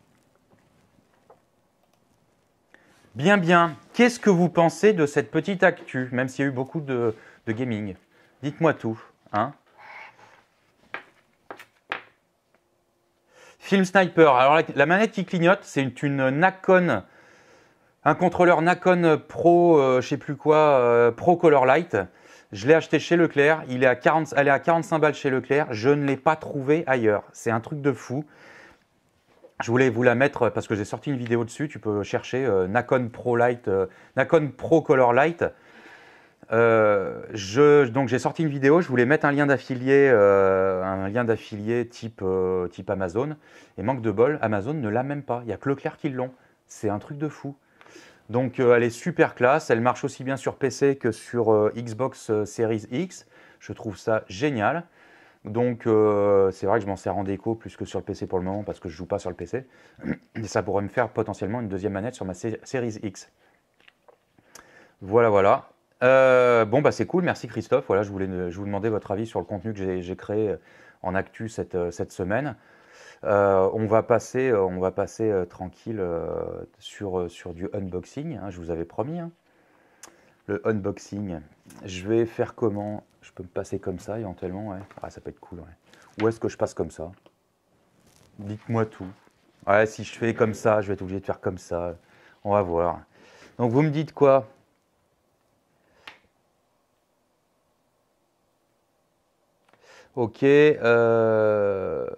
A: Bien, bien. Qu'est-ce que vous pensez de cette petite actu, même s'il y a eu beaucoup de, de gaming? Dites-moi tout. Hein? Film Sniper. Alors la, la manette qui clignote, c'est une, une Nacon, un contrôleur Nacon Pro, euh, je sais plus quoi, euh, Pro Color Light. Je l'ai acheté chez Leclerc. Il est à quarante, elle est à quarante-cinq balles chez Leclerc. Je ne l'ai pas trouvé ailleurs. C'est un truc de fou. Je voulais vous la mettre parce que j'ai sorti une vidéo dessus. Tu peux chercher euh, Nacon Pro Light, euh, Nacon Pro Color Light. Euh, je, donc j'ai sorti une vidéo. Je voulais mettre un lien d'affilié, euh, un lien d'affilié type, euh, type Amazon. Et manque de bol, Amazon ne l'a même pas. Il n'y a que Leclerc qui l'ont. C'est un truc de fou. Donc euh, elle est super classe. Elle marche aussi bien sur P C que sur euh, Xbox euh, Series X. Je trouve ça génial. Donc, euh, c'est vrai que je m'en sers en déco plus que sur le P C pour le moment parce que je ne joue pas sur le P C. Et ça pourrait me faire potentiellement une deuxième manette sur ma Series X. Voilà, voilà. Euh, bon, bah c'est cool. Merci Christophe. Voilà, je voulais je vous demandais votre avis sur le contenu que j'ai créé en actu cette, cette semaine. Euh, on va passer, on va passer euh, tranquille euh, sur, sur du unboxing. Hein, je vous avais promis. Hein. Le unboxing. Je vais faire comment? Je peux me passer comme ça éventuellement, ouais. Ah, ça peut être cool, ouais. Ou est-ce que je passe comme ça? Dites-moi tout. Ouais, si je fais comme ça, je vais être obligé de faire comme ça. On va voir. Donc, vous me dites quoi? Ok. Euh...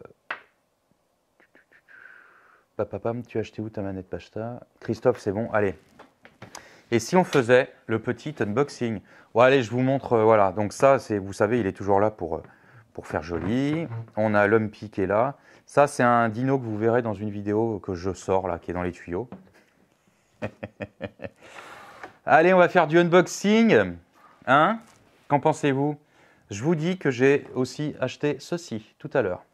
A: Papapam, tu as acheté où ta manette Pachta? Christophe, c'est bon. Allez. Et si on faisait le petit unboxing? Bon, allez, je vous montre. Euh, voilà, donc ça, c'est, vous savez, il est toujours là pour, pour faire joli. On a Lumpy qui est là. Ça, c'est un dino que vous verrez dans une vidéo que je sors, là, qui est dans les tuyaux. Allez, on va faire du unboxing. Hein? Qu'en pensez-vous? Je vous dis que j'ai aussi acheté ceci tout à l'heure.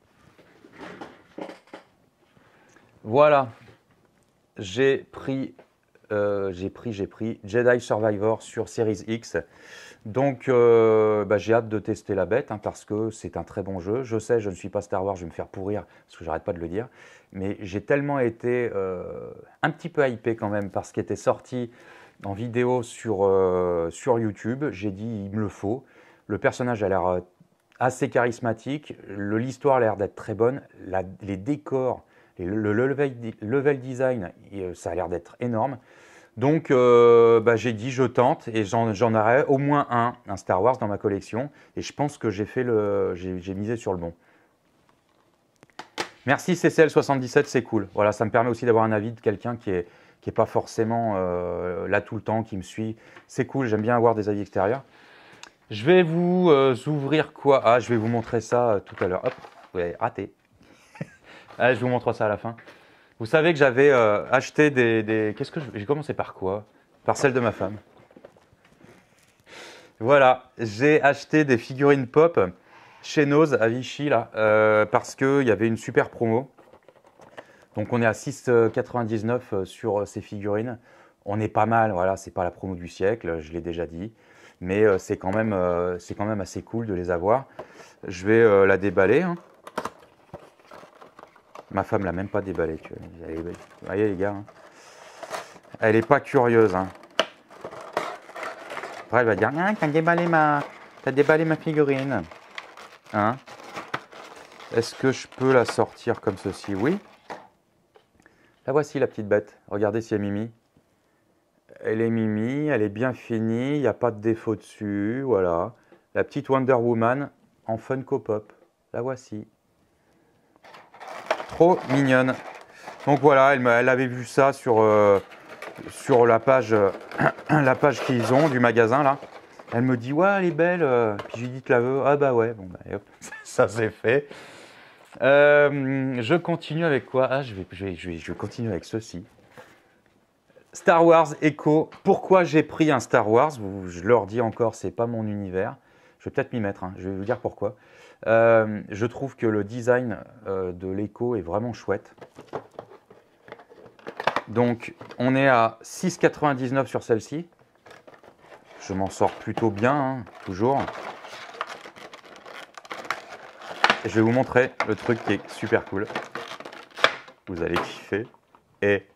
A: Voilà. J'ai pris... Euh, j'ai pris, j'ai pris Jedi Survivor sur Series X. Donc, euh, bah, j'ai hâte de tester la bête hein, parce que c'est un très bon jeu. Je sais, je ne suis pas Star Wars, je vais me faire pourrir parce que j'arrête pas de le dire. Mais j'ai tellement été euh, un petit peu hypé quand même parce qu'il était sorti en vidéo sur, euh, sur YouTube. J'ai dit, il me le faut. Le personnage a l'air assez charismatique. L'histoire a l'air d'être très bonne. La, les décors, les, le, le level, level design, ça a l'air d'être énorme. Donc, euh, bah, j'ai dit, je tente et j'en aurai au moins un, un Star Wars dans ma collection. Et je pense que j'ai fait le, j'ai misé sur le bon. Merci C C L soixante-dix-sept, c'est cool. Voilà, ça me permet aussi d'avoir un avis de quelqu'un qui est, qui est pas forcément euh, là tout le temps, qui me suit. C'est cool, j'aime bien avoir des avis extérieurs. Je vais vous euh, ouvrir quoi? Ah, je vais vous montrer ça euh, tout à l'heure. Hop, ouais, raté. Allez, je vous montre ça à la fin. Vous savez que j'avais euh, acheté des... des... Qu'est-ce que j'ai commencé par quoi? Par celle de ma femme. Voilà, j'ai acheté des figurines pop chez Noz à Vichy, là, euh, parce qu'il y avait une super promo. Donc on est à six euros quatre-vingt-dix-neuf sur ces figurines. On est pas mal, voilà, c'est pas la promo du siècle, je l'ai déjà dit. Mais euh, c'est quand, euh, quand même assez cool de les avoir. Je vais euh, la déballer. Hein. Ma femme l'a même pas déballée. Tu vois. Elle est... Vous voyez les gars, hein. Elle n'est pas curieuse. Hein. Après elle va dire, ah, t'as déballé ma, t'as déballé ma figurine. Hein? Est-ce que je peux la sortir comme ceci? Oui. La voici la petite bête. Regardez si elle est mimi. Elle est mimi, elle est bien finie, il n'y a pas de défaut dessus. Voilà. La petite Wonder Woman en Funko Pop. La voici. Trop mignonne. Donc voilà, elle, elle avait vu ça sur, euh, sur la page, euh, la page qu'ils ont du magasin là. Elle me dit ouais, elle est belle. Puis je lui dis tu la veux? Ah bah ouais. Bon bah hop, ça c'est fait. Euh, je continue avec quoi? Ah je vais, je vais, je vais, je vais continuer avec ceci. Star Wars Echo. Pourquoi j'ai pris un Star Wars? Je leur dis encore, c'est pas mon univers. Je vais peut-être m'y mettre. Hein. Je vais vous dire pourquoi. Euh, je trouve que le design euh, de l'Echo est vraiment chouette. Donc, on est à six euros quatre-vingt-dix-neuf sur celle-ci. Je m'en sors plutôt bien, hein, toujours. je vais vous montrer le truc qui est super cool. Vous allez kiffer. Et...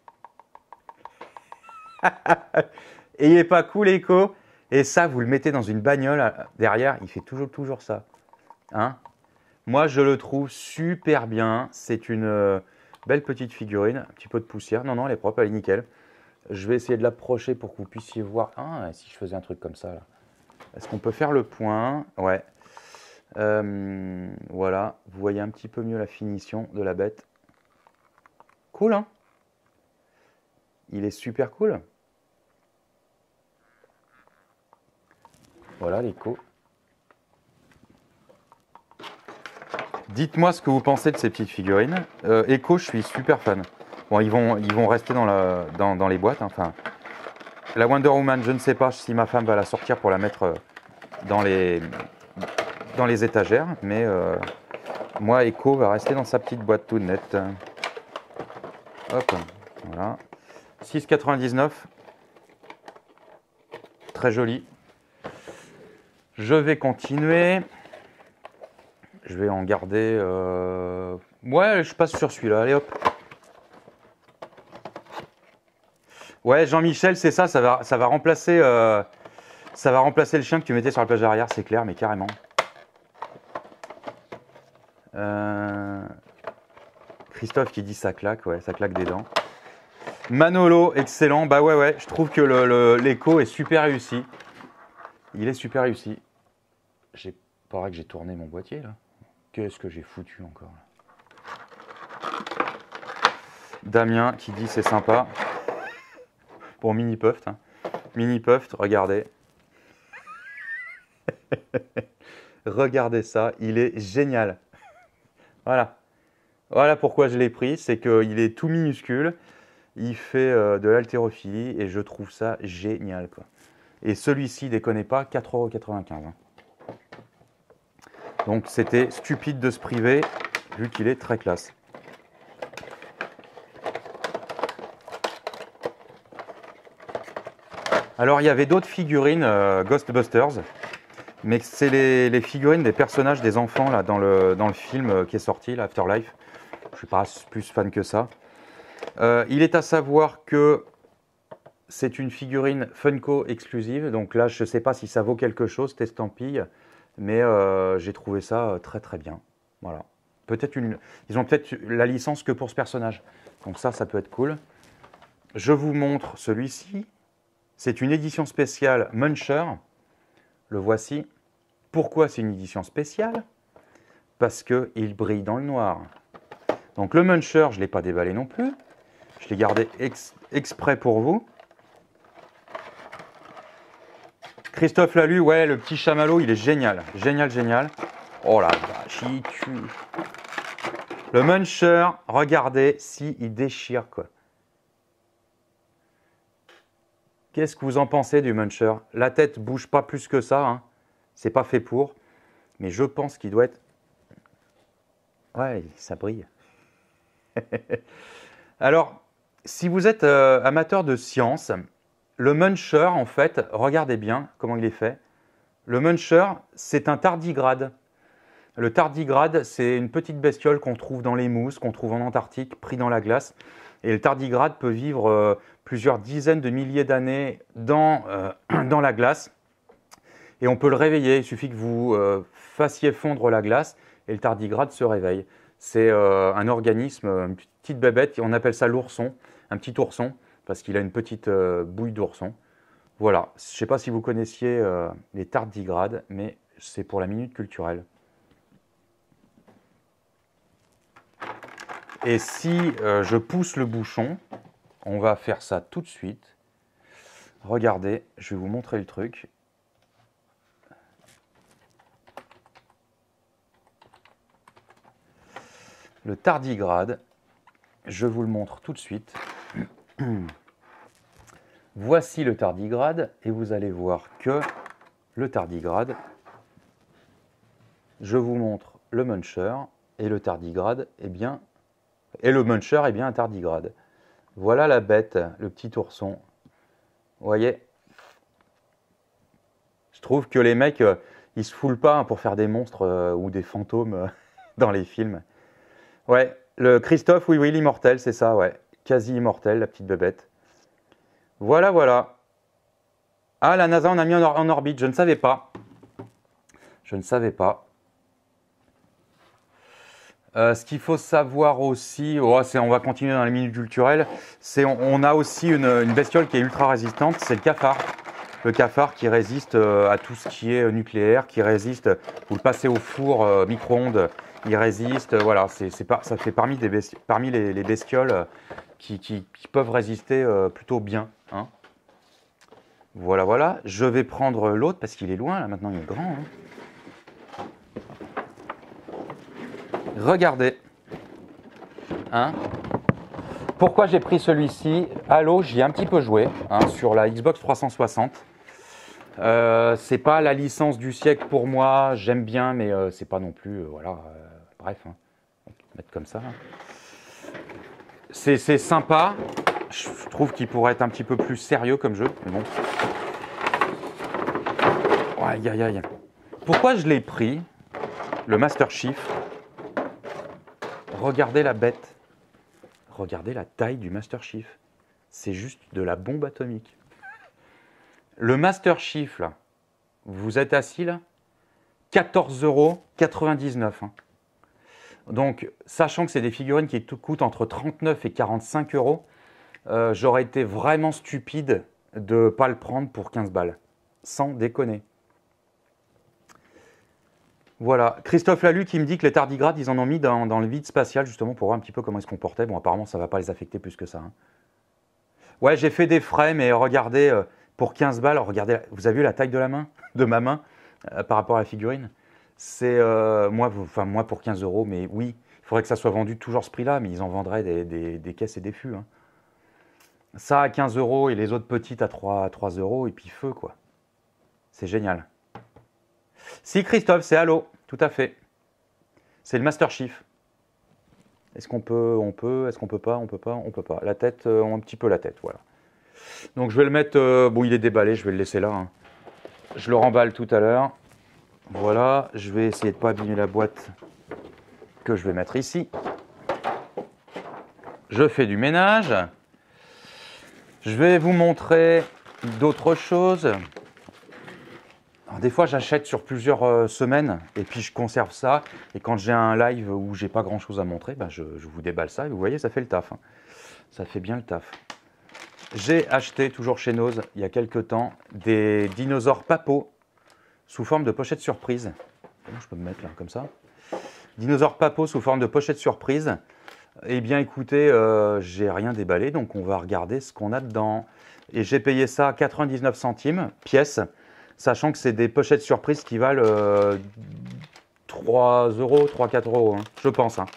A: et il n'est pas cool, Echo. Et ça, vous le mettez dans une bagnole derrière, il fait toujours, toujours ça. Hein? Moi, je le trouve super bien. C'est une euh, belle petite figurine. Un petit peu de poussière. Non, non, elle est propre, elle est nickel. Je vais essayer de l'approcher pour que vous puissiez voir. Ah, si je faisais un truc comme ça, là. Est-ce qu'on peut faire le point? Ouais. Euh, voilà. Vous voyez un petit peu mieux la finition de la bête. Cool, hein? Il est super cool. Voilà, l'écho. Dites-moi ce que vous pensez de ces petites figurines. Euh, Echo, je suis super fan. Bon, ils vont, ils vont rester dans, la, dans, dans les boîtes. Hein. Enfin, la Wonder Woman, je ne sais pas si ma femme va la sortir pour la mettre dans les, dans les étagères. Mais euh, moi, Echo va rester dans sa petite boîte toute nette. Hop, voilà. six quatre-vingt-dix-neuf. Très joli. Je vais continuer. Je vais en garder... Euh... Ouais, je passe sur celui-là. Allez, hop. Ouais, Jean-Michel, c'est ça. Ça va, ça va remplacer... Euh... Ça va remplacer le chien que tu mettais sur la plage arrière, c'est clair, mais carrément. Euh... Christophe qui dit ça claque. Ouais, ça claque des dents. Manolo, excellent. Bah ouais, ouais. Je trouve que l'écho le, le, est super réussi. Il est super réussi. J'ai pas vrai que j'ai tourné mon boîtier, là. Qu'est-ce que j'ai foutu encore là. Damien qui dit c'est sympa. Pour Mini Puft. Hein. Mini Puft, regardez. Regardez ça, il est génial. Voilà. Voilà pourquoi je l'ai pris, c'est qu'il est tout minuscule. Il fait euh, de l'haltérophilie et je trouve ça génial, quoi. Et celui-ci, déconnez pas, quatre euros quatre-vingt-quinze. Hein. Donc c'était stupide de se priver, vu qu'il est très classe. Alors il y avait d'autres figurines euh, Ghostbusters, mais c'est les, les figurines des personnages des enfants là, dans, le, dans le film euh, qui est sorti, l'Afterlife. Je ne suis pas plus fan que ça. Euh, il est à savoir que c'est une figurine Funko exclusive, donc là je ne sais pas si ça vaut quelque chose, cette estampille. Mais euh, j'ai trouvé ça très très bien. Voilà. Peut-être une. Ils ont peut-être la licence que pour ce personnage. Donc ça, ça peut être cool. Je vous montre celui-ci. C'est une édition spéciale Muncher. Le voici. Pourquoi c'est une édition spéciale? Parce qu'il brille dans le noir. Donc le Muncher, je ne l'ai pas déballé non plus. Je l'ai gardé ex exprès pour vous. Christophe l'a lu, ouais, le petit chamallow, il est génial. Génial, génial. Oh la vache, il tue. Le Muncher, regardez si il déchire, quoi. Qu'est-ce que vous en pensez du Muncher? La tête bouge pas plus que ça, hein. C'est pas fait pour. Mais je pense qu'il doit être... Ouais, ça brille. Alors, si vous êtes euh, amateur de science... Le Muncher, en fait, regardez bien comment il est fait. Le Muncher, c'est un tardigrade. Le tardigrade, c'est une petite bestiole qu'on trouve dans les mousses, qu'on trouve en Antarctique, pris dans la glace. Et le tardigrade peut vivre euh, plusieurs dizaines de milliers d'années dans, euh, dans la glace. Et on peut le réveiller. Il suffit que vous euh, fassiez fondre la glace et le tardigrade se réveille. C'est euh, un organisme, une petite bébête, on appelle ça l'ourson, un petit ourson. Parce qu'il a une petite euh, bouille d'ourson. Voilà, je ne sais pas si vous connaissiez euh, les tardigrades, mais c'est pour la minute culturelle. Et si euh, je pousse le bouchon, on va faire ça tout de suite. Regardez, je vais vous montrer le truc. Le tardigrade, je vous le montre tout de suite. Voici le tardigrade et vous allez voir que le tardigrade, je vous montre le Muncher et le tardigrade, eh bien, et le Muncher est bien un tardigrade. Voilà la bête, le petit ourson. Vous voyez? Je trouve que les mecs, ils se foulent pas pour faire des monstres ou des fantômes dans les films. Ouais, le Christophe, oui, oui, l'immortel, c'est ça, ouais. Quasi immortel, la petite bébête. Voilà, voilà. Ah, la NASA en a mis en, or en orbite, je ne savais pas. Je ne savais pas. Euh, ce qu'il faut savoir aussi, oh, on va continuer dans les minutes culturelles, c'est on, on a aussi une, une bestiole qui est ultra résistante, c'est le cafard. Le cafard qui résiste euh, à tout ce qui est nucléaire, qui résiste, vous le passez au four euh, micro-ondes, il résiste, euh, voilà, c'est, c'est pas, ça fait parmi, des besti parmi les, les bestioles euh, qui, qui, qui peuvent résister euh, plutôt bien. Hein. Voilà, voilà, je vais prendre l'autre parce qu'il est loin, là maintenant il est grand. Hein. Regardez. Hein. Pourquoi j'ai pris celui-ci? Halo, j'y ai un petit peu joué hein, sur la Xbox trois cent soixante. Euh, c'est pas la licence du siècle pour moi, j'aime bien, mais euh, c'est pas non plus, euh, voilà, euh, bref, hein. On peut mettre comme ça. C'est sympa, je trouve qu'il pourrait être un petit peu plus sérieux comme jeu, mais bon. Aïe, aïe, aïe. Pourquoi je l'ai pris, le Master Chief? Regardez la bête. Regardez la taille du Master Chief. C'est juste de la bombe atomique. Le Master Chief, là, vous êtes assis là, quatorze euros quatre-vingt-dix-neuf. Hein. Donc, sachant que c'est des figurines qui coûtent entre trente-neuf et quarante-cinq euros, euh, j'aurais été vraiment stupide de ne pas le prendre pour quinze balles. Sans déconner. Voilà, Christophe Lalu qui me dit que les tardigrades, ils en ont mis dans, dans le vide spatial, justement, pour voir un petit peu comment ils se comportaient. Bon, apparemment, ça ne va pas les affecter plus que ça. Hein. Ouais, j'ai fait des frais, mais regardez, euh, pour quinze balles, regardez, vous avez vu la taille de la main, de ma main, euh, par rapport à la figurine? C'est, euh, moi, enfin, moi, pour quinze euros, mais oui, il faudrait que ça soit vendu toujours ce prix-là, mais ils en vendraient des, des, des caisses et des fûts. Hein. Ça à quinze euros et les autres petites à trois euros, et puis feu, quoi. C'est génial. Si, Christophe, c'est Halo, tout à fait. C'est le Master Chief. Est-ce qu'on peut, on peut, est-ce qu'on peut pas, on peut pas, on peut pas. La tête, euh, un petit peu la tête, voilà. Donc je vais le mettre, euh, bon il est déballé, je vais le laisser là. Hein. Je le remballe tout à l'heure. Voilà, je vais essayer de ne pas abîmer la boîte que je vais mettre ici. Je fais du ménage. Je vais vous montrer d'autres choses. Alors, des fois, j'achète sur plusieurs euh, semaines et puis je conserve ça. Et quand j'ai un live où j'ai pas grand-chose à montrer, ben je, je vous déballe ça. Et vous voyez, ça fait le taf. Hein. Ça fait bien le taf. J'ai acheté, toujours chez Nose, il y a quelques temps, des dinosaures Papo sous forme de pochette surprise. Comment je peux me mettre là, comme ça? Dinosaures Papo sous forme de pochette surprise. Eh bien, écoutez, euh, j'ai rien déballé, donc on va regarder ce qu'on a dedans. Et j'ai payé ça quatre-vingt-dix-neuf centimes, pièce. Sachant que c'est des pochettes surprises qui valent euh, trois euros, trois quatre euros, hein, je pense. Hein.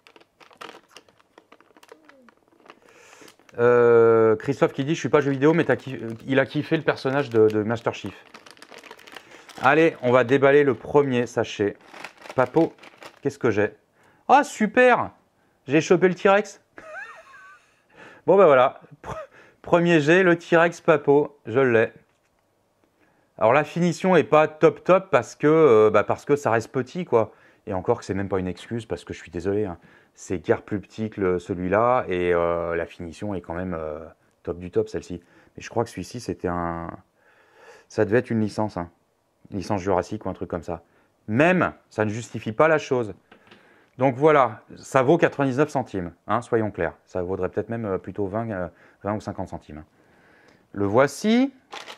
A: Euh, Christophe qui dit « Je suis pas jeu vidéo, mais kiffé, il a kiffé le personnage de, de Master Chief. » Allez, on va déballer le premier sachet. Papo, qu'est-ce que j'ai? Ah, super! J'ai chopé le T-Rex. Bon, ben voilà. Premier jet, le T-Rex Papo, je l'ai. Alors la finition est pas top top parce que, euh, bah parce que ça reste petit quoi. Et encore que c'est même pas une excuse parce que je suis désolé. Hein. C'est guère plus petit que celui-là et euh, la finition est quand même euh, top du top celle-ci. Mais je crois que celui-ci c'était un... Ça devait être une licence. Hein. Une licence Jurassic ou un truc comme ça. Même, ça ne justifie pas la chose. Donc voilà, ça vaut quatre-vingt-dix-neuf centimes, hein, soyons clairs. Ça vaudrait peut-être même plutôt vingt, euh, vingt ou cinquante centimes. Le voici.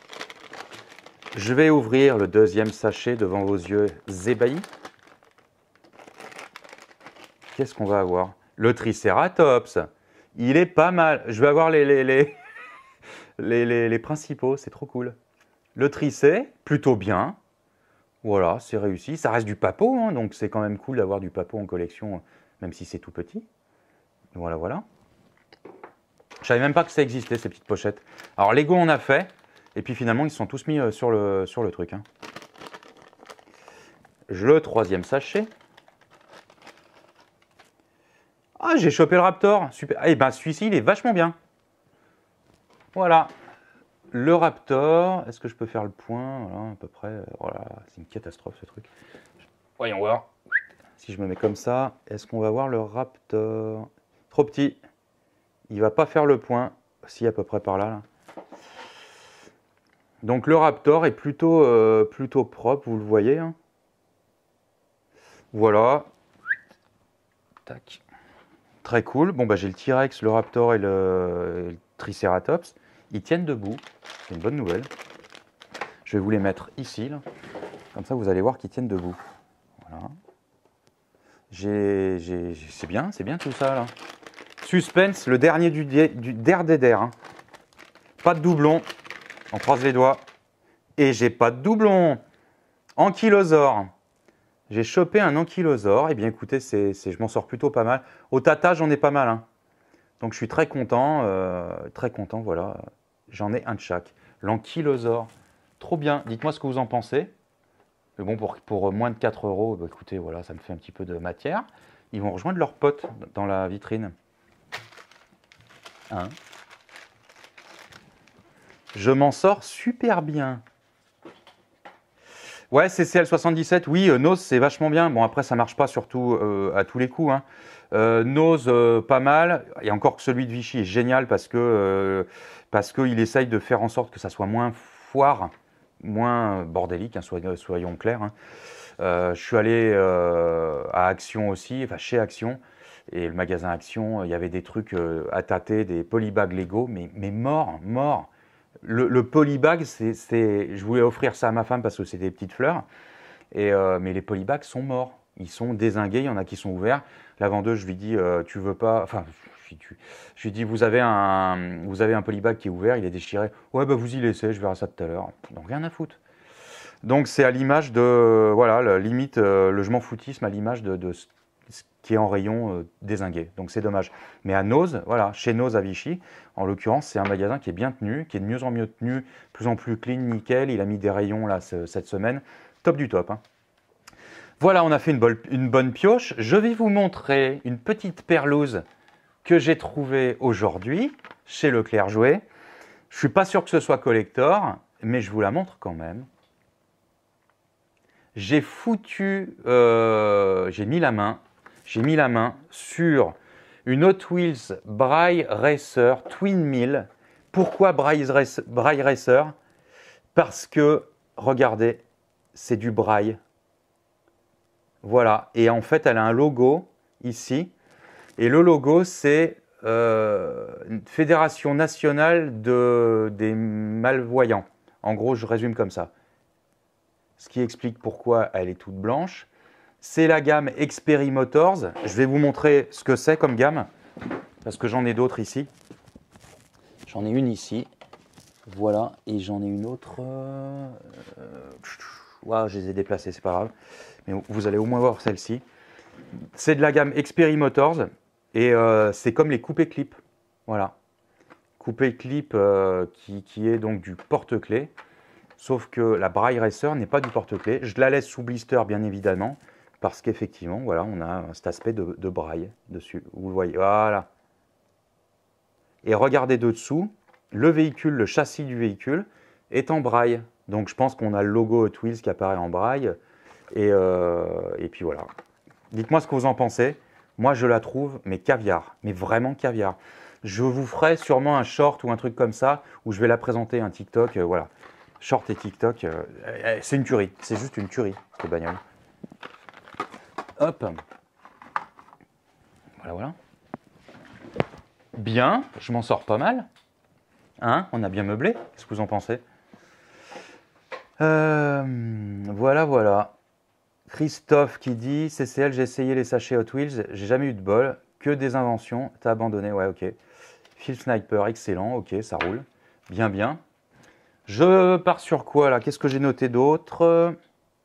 A: Je vais ouvrir le deuxième sachet devant vos yeux ébahis. Qu'est-ce qu'on va avoir? Le Triceratops. Il est pas mal. Je vais avoir les, les, les, les, les, les principaux, c'est trop cool. Le Tricé, plutôt bien. Voilà, c'est réussi. Ça reste du Papo, hein, donc c'est quand même cool d'avoir du Papo en collection, même si c'est tout petit. Voilà, voilà. Je savais même pas que ça existait, ces petites pochettes. Alors, Lego, on a fait. Et puis finalement, ils se sont tous mis sur le, sur le truc. Hein. Le troisième sachet. Ah, j'ai chopé le Raptor. Super. Eh ben, celui-ci, il est vachement bien. Voilà. Le Raptor. Est-ce que je peux faire le point? Voilà, à peu près. Voilà, c'est une catastrophe ce truc. Voyons voir. Si je me mets comme ça, est-ce qu'on va voir le Raptor? Trop petit. Il va pas faire le point. Si, à peu près par là. là. Donc le Raptor est plutôt, euh, plutôt propre, vous le voyez. Hein. Voilà. Tac. Très cool. Bon, bah, j'ai le T-Rex, le Raptor et le, et le Triceratops. Ils tiennent debout. C'est une bonne nouvelle. Je vais vous les mettre ici. Là. Comme ça, vous allez voir qu'ils tiennent debout. Voilà. J'ai, j'ai, c'est bien, c'est bien tout ça. Là. Suspense, le dernier du, du der des der. Hein. Pas de doublon. On croise les doigts. Et j'ai pas de doublon. Ankylosaure. J'ai chopé un ankylosaure. Eh bien, écoutez, c'est, c'est, je m'en sors plutôt pas mal. Au tata, j'en ai pas mal. Hein. Donc, je suis très content. Euh, très content, voilà. J'en ai un de chaque. L'ankylosaure. Trop bien. Dites-moi ce que vous en pensez. Mais bon, pour, pour moins de quatre euros, bah, écoutez, voilà, ça me fait un petit peu de matière. Ils vont rejoindre leurs potes dans la vitrine. Hein? Je m'en sors super bien. Ouais, C C L soixante-dix-sept, oui, euh, Nose, c'est vachement bien. Bon, après, ça marche pas surtout euh, à tous les coups. Hein. Euh, Nose, euh, pas mal. Et encore que celui de Vichy est génial parce que euh, parce qu'il essaye de faire en sorte que ça soit moins foire, moins bordélique, hein, soyons, soyons clairs. Hein. Euh, je suis allé euh, à Action aussi, enfin chez Action. Et le magasin Action, il y avait des trucs euh, à tâter, des polybags Lego, mais, mais morts, morts. Le, le polybag, c'est, c'est, je voulais offrir ça à ma femme parce que c'est des petites fleurs, et, euh, mais les polybags sont morts. Ils sont dézingués, il y en a qui sont ouverts. La vendeuse, je lui dis, euh, tu veux pas, enfin, je, tu, je lui dis, vous avez, un, vous avez un polybag qui est ouvert, il est déchiré. Ouais, bah vous y laissez, je verrai ça tout à l'heure. Donc rien à foutre. Donc c'est à l'image de, voilà, la limite, euh, le je m'en foutisme à l'image de, de ce qui est en rayon euh, dézingué. Donc c'est dommage. Mais à Nose, voilà, chez Nose à Vichy, en l'occurrence, c'est un magasin qui est bien tenu, qui est de mieux en mieux tenu, de plus en plus clean, nickel. Il a mis des rayons là ce, cette semaine. Top du top. Hein. Voilà, on a fait une, bol, une bonne pioche. Je vais vous montrer une petite perlouse que j'ai trouvée aujourd'hui chez Leclerc Jouet. Je ne suis pas sûr que ce soit collector, mais je vous la montre quand même. J'ai foutu, euh, j'ai mis la main, j'ai mis la main sur une Hot Wheels Braille Racer Twin Mill. Pourquoi Braille Racer, Braille Racer? Parce que, regardez, c'est du braille. Voilà, et en fait, elle a un logo ici. Et le logo, c'est euh, une Fédération nationale de, des malvoyants. En gros, je résume comme ça. Ce qui explique pourquoi elle est toute blanche. C'est la gamme Xperi Motors. Je vais vous montrer ce que c'est comme gamme, parce que j'en ai d'autres ici. J'en ai une ici, voilà, et j'en ai une autre. Euh... Wow, je les ai déplacées, c'est pas grave. Mais vous allez au moins voir celle-ci. C'est de la gamme Xperi Motors, et euh, c'est comme les coupés clip. Voilà, coupé clip euh, qui, qui est donc du porte-clés. Sauf que la Braille Racer n'est pas du porte-clés. Je la laisse sous blister, bien évidemment, parce qu'effectivement, voilà, on a cet aspect de, de braille dessus. Vous le voyez, voilà. Et regardez dessous, le véhicule, le châssis du véhicule est en braille. Donc je pense qu'on a le logo Hot Wheels qui apparaît en braille. Et, euh, et puis voilà. Dites-moi ce que vous en pensez. Moi, je la trouve, mais caviar, mais vraiment caviar. Je vous ferai sûrement un short ou un truc comme ça, où je vais la présenter, un TikTok, euh, voilà. Short et TikTok, euh, c'est une tuerie. C'est juste une tuerie, cette bagnole. Hop. Voilà, voilà. Bien, je m'en sors pas mal. Hein, on a bien meublé. Qu'est-ce que vous en pensez? euh, Voilà, voilà. Christophe qui dit, C C L, j'ai essayé les sachets Hot Wheels, j'ai jamais eu de bol. Que des inventions. T'as abandonné, ouais, ok. Phil Sniper, excellent, ok, ça roule. Bien, bien. Je pars sur quoi là? Qu'est-ce que j'ai noté d'autre?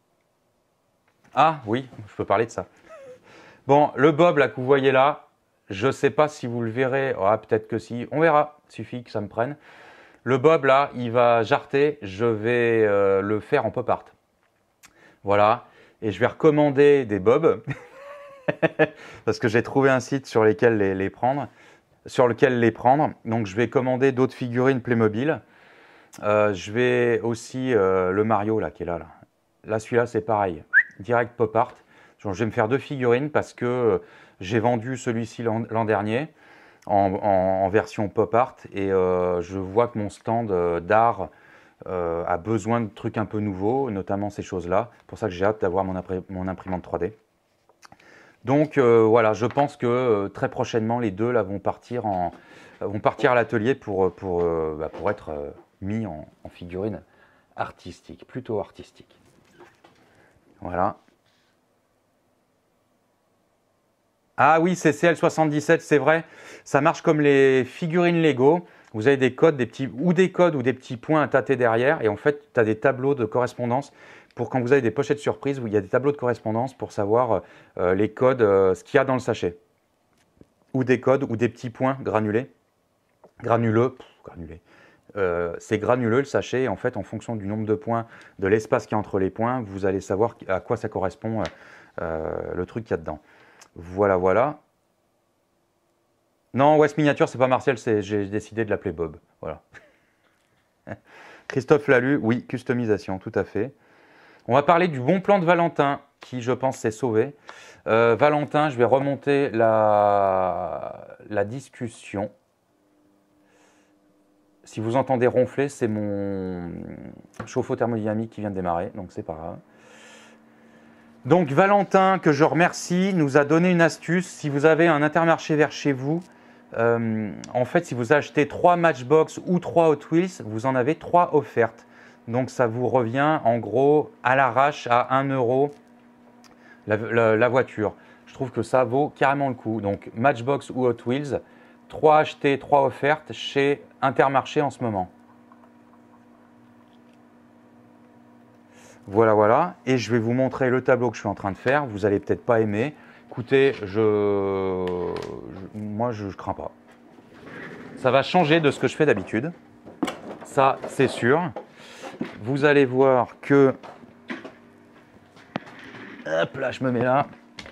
A: Ah oui, je peux parler de ça. Bon, le bob là que vous voyez là, je ne sais pas si vous le verrez. Ah, peut-être que si, on verra, il suffit que ça me prenne. Le bob là, il va jarter, je vais euh, le faire en pop art. Voilà, et je vais recommander des bobs, parce que j'ai trouvé un site sur lequel les, les prendre, sur lequel les prendre. Donc je vais commander d'autres figurines Playmobil. Euh, je vais aussi, euh, le Mario là, qui est là. Là, là celui-là, c'est pareil. Direct pop art. Je vais me faire deux figurines parce que j'ai vendu celui-ci l'an dernier en, en, en version pop art et euh, je vois que mon stand d'art euh, a besoin de trucs un peu nouveaux, notamment ces choses-là. C'est pour ça que j'ai hâte d'avoir mon, mon imprimante trois D. Donc euh, voilà, je pense que euh, très prochainement, les deux là, vont partir, en, vont partir à l'atelier pour, pour, euh, bah, pour être euh, mis en, en figurine artistique, plutôt artistique. Voilà. Ah oui, c'est C L soixante-dix-sept, c'est vrai. Ça marche comme les figurines Lego. Vous avez des codes, des petits, ou des codes ou des petits points à tâter derrière. Et en fait, tu as des tableaux de correspondance pour quand vous avez des pochettes surprises où il y a des tableaux de correspondance pour savoir euh, les codes, euh, ce qu'il y a dans le sachet. Ou des codes ou des petits points granulés. Granuleux, pff, granulés. Euh, c'est granuleux le sachet. Et en fait, en fonction du nombre de points, de l'espace qu'il y a entre les points, vous allez savoir à quoi ça correspond euh, le truc qu'il y a dedans. Voilà, voilà. Non, West Miniature, c'est pas Martial, j'ai décidé de l'appeler Bob. Voilà. Christophe l'a lu, oui, customisation, tout à fait. On va parler du bon plan de Valentin, qui, je pense, s'est sauvé. Euh, Valentin, je vais remonter la, la discussion. Si vous entendez ronfler, c'est mon chauffe-eau thermodynamique qui vient de démarrer, donc c'est pas grave. Donc Valentin, que je remercie, nous a donné une astuce. Si vous avez un Intermarché vers chez vous, euh, en fait, si vous achetez trois Matchbox ou trois Hot Wheels, vous en avez trois offertes. Donc ça vous revient en gros à l'arrache à un euro la, la, la voiture. Je trouve que ça vaut carrément le coup. Donc Matchbox ou Hot Wheels, trois achetés, trois offertes chez Intermarché en ce moment. Voilà, voilà. Et je vais vous montrer le tableau que je suis en train de faire. Vous n'allez peut-être pas aimer. Écoutez, je, je, moi, je ne crains pas. Ça va changer de ce que je fais d'habitude. Ça, c'est sûr. Vous allez voir que... Hop là, je me mets là.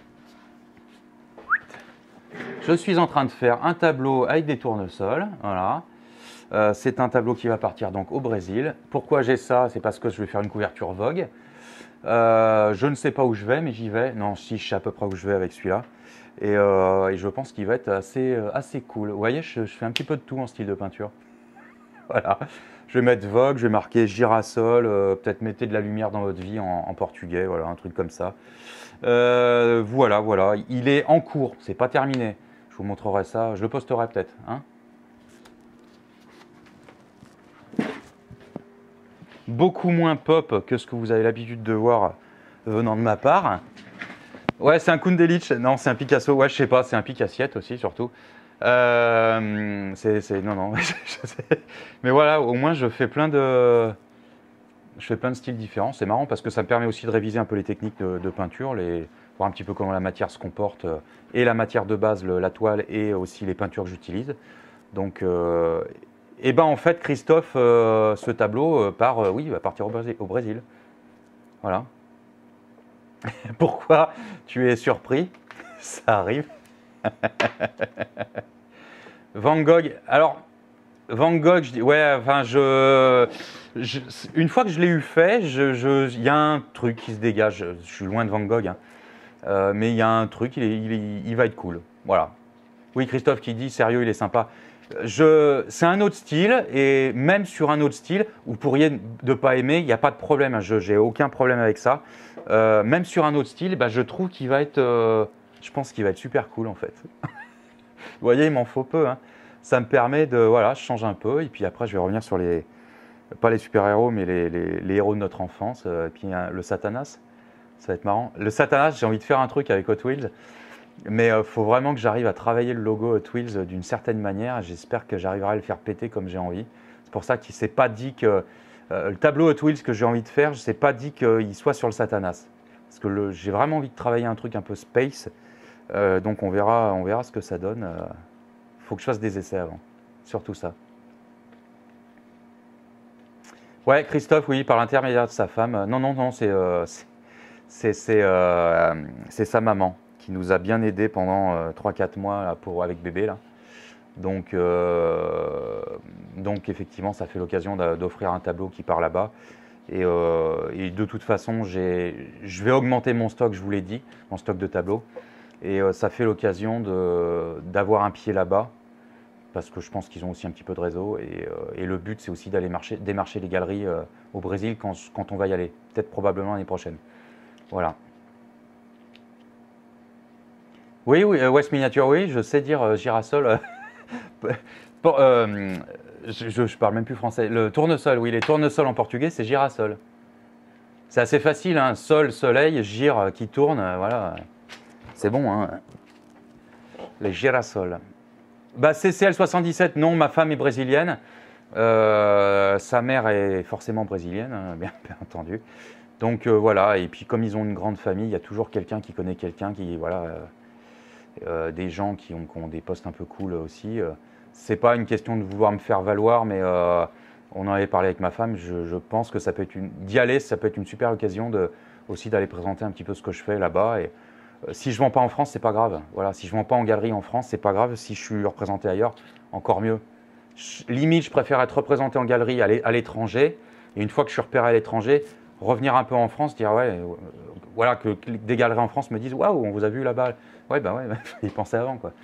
A: Je suis en train de faire un tableau avec des tournesols. Voilà. Euh, c'est un tableau qui va partir donc au Brésil. Pourquoi j'ai ça? C'est parce que je vais faire une couverture Vogue. Euh, je ne sais pas où je vais, mais j'y vais. Non, si, je sais à peu près où je vais avec celui-là. Et, euh, et je pense qu'il va être assez, assez cool. Vous voyez, je, je fais un petit peu de tout en style de peinture. Voilà. Je vais mettre Vogue, je vais marquer girasol, euh, peut-être mettez de la lumière dans votre vie en, en portugais, voilà, un truc comme ça. Euh, voilà, voilà. Il est en cours, c'est pas terminé. Je vous montrerai ça, je le posterai peut-être. Hein. Beaucoup moins pop que ce que vous avez l'habitude de voir venant de ma part. Ouais, c'est un Kundelic. Non, c'est un Picasso. Ouais, je sais pas, c'est un Picassiette aussi, surtout. Euh, c'est, non, non. je sais. Mais voilà, au moins, je fais plein de, je fais plein de styles différents. C'est marrant parce que ça me permet aussi de réviser un peu les techniques de, de peinture, les, voir un petit peu comment la matière se comporte, et la matière de base, le, la toile, et aussi les peintures que j'utilise. Donc, euh, et ben en fait, Christophe, euh, ce tableau euh, part, euh, oui, va partir au Brésil, au Brésil. Voilà. Pourquoi tu es surpris? Ça arrive. Van Gogh. Alors, Van Gogh, je dis, ouais, enfin, je, je, une fois que je l'ai eu fait, je, je, il y a un truc qui se dégage. Je suis loin de Van Gogh, hein. euh, mais il y a un truc, il, est, il, est, il va être cool. Voilà. Oui, Christophe qui dit, sérieux, il est sympa. C'est un autre style, et même sur un autre style, vous pourriez ne pas aimer, il n'y a pas de problème, je n'ai aucun problème avec ça. Euh, même sur un autre style, bah, je trouve qu'il va être, euh, je pense qu'il va être super cool en fait. Vous voyez, il m'en faut peu. Hein. Ça me permet de, voilà, je change un peu, et puis après je vais revenir sur les, pas les super-héros, mais les, les, les héros de notre enfance, euh, et puis hein, le Satanas, ça va être marrant. Le Satanas, j'ai envie de faire un truc avec Hot Wheels. Mais il euh, faut vraiment que j'arrive à travailler le logo Hot Wheels d'une certaine manière. J'espère que j'arriverai à le faire péter comme j'ai envie. C'est pour ça qu'il ne s'est pas dit que euh, le tableau Hot Wheels que j'ai envie de faire, je ne s'est pas dit qu'il soit sur le Satanas. Parce que j'ai vraiment envie de travailler un truc un peu space. Euh, donc on verra, on verra ce que ça donne. Il euh, faut que je fasse des essais avant. Surtout ça. Ouais, Christophe, oui, par l'intermédiaire de sa femme. Non, non, non, c'est euh, euh, sa maman qui nous a bien aidés pendant euh, trois quatre mois là, pour, avec bébé. Là. Donc, euh, donc, effectivement, ça fait l'occasion d'offrir un tableau qui part là-bas. Et, euh, et de toute façon, j'ai, je vais augmenter mon stock, je vous l'ai dit, mon stock de tableaux. Et euh, ça fait l'occasion de, d'avoir un pied là-bas, parce que je pense qu'ils ont aussi un petit peu de réseau. Et, euh, et le but, c'est aussi d'aller marcher, démarcher les galeries euh, au Brésil quand, quand on va y aller. Peut-être probablement l'année prochaine. Voilà. Oui, oui, euh, West Miniature, oui, je sais dire euh, girasol. Pour, euh, je ne parle même plus français. Le tournesol, oui, les tournesols en portugais, c'est girasol. C'est assez facile, hein. Sol, soleil, gire euh, qui tourne, euh, voilà. C'est bon, hein. Les girasols. Bah, C C L soixante-dix-sept, non, ma femme est brésilienne. Euh, sa mère est forcément brésilienne, hein, bien, bien entendu. Donc euh, voilà, et puis comme ils ont une grande famille, il y a toujours quelqu'un qui connaît quelqu'un qui, voilà, euh, euh, des gens qui ont, qui ont des postes un peu cool aussi. Euh, c'est pas une question de vouloir me faire valoir, mais euh, on en avait parlé avec ma femme. Je, je pense que ça peut être une, d'y aller, ça peut être une super occasion de, aussi d'aller présenter un petit peu ce que je fais là-bas. Et euh, si je vends pas en France, c'est pas grave. Voilà, si je vends pas en galerie en France, c'est pas grave. Si je suis représenté ailleurs, encore mieux. Je, limite, je préfère être représenté en galerie à l'étranger. Et une fois que je suis repéré à l'étranger, revenir un peu en France, dire ouais, euh, voilà, que des galeries en France me disent waouh, on vous a vu là-bas. Ouais, ben ouais, ils pensaient avant, quoi.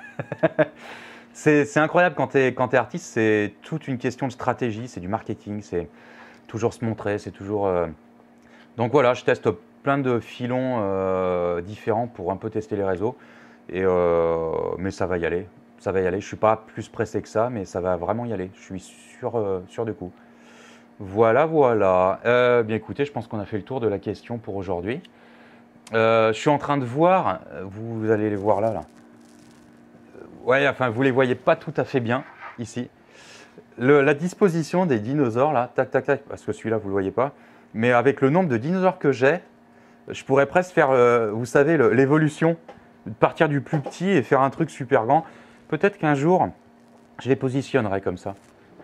A: C'est incroyable quand tu es, quand tu es artiste, c'est toute une question de stratégie, c'est du marketing, c'est toujours se montrer, c'est toujours. Euh... Donc voilà, je teste plein de filons euh, différents pour un peu tester les réseaux. Et euh, mais ça va y aller, ça va y aller. Je ne suis pas plus pressé que ça, mais ça va vraiment y aller. Je suis sûr, euh, sûr de coup. Voilà, voilà. Euh, bien écoutez, je pense qu'on a fait le tour de la question pour aujourd'hui. Euh, je suis en train de voir, vous, vous allez les voir là, là. Ouais, enfin, vous les voyez pas tout à fait bien ici. Le, la disposition des dinosaures là, tac, tac, tac, parce que celui-là vous le voyez pas. Mais avec le nombre de dinosaures que j'ai, je pourrais presque faire, euh, vous savez, l'évolution, partir du plus petit et faire un truc super grand. Peut-être qu'un jour, je les positionnerai comme ça.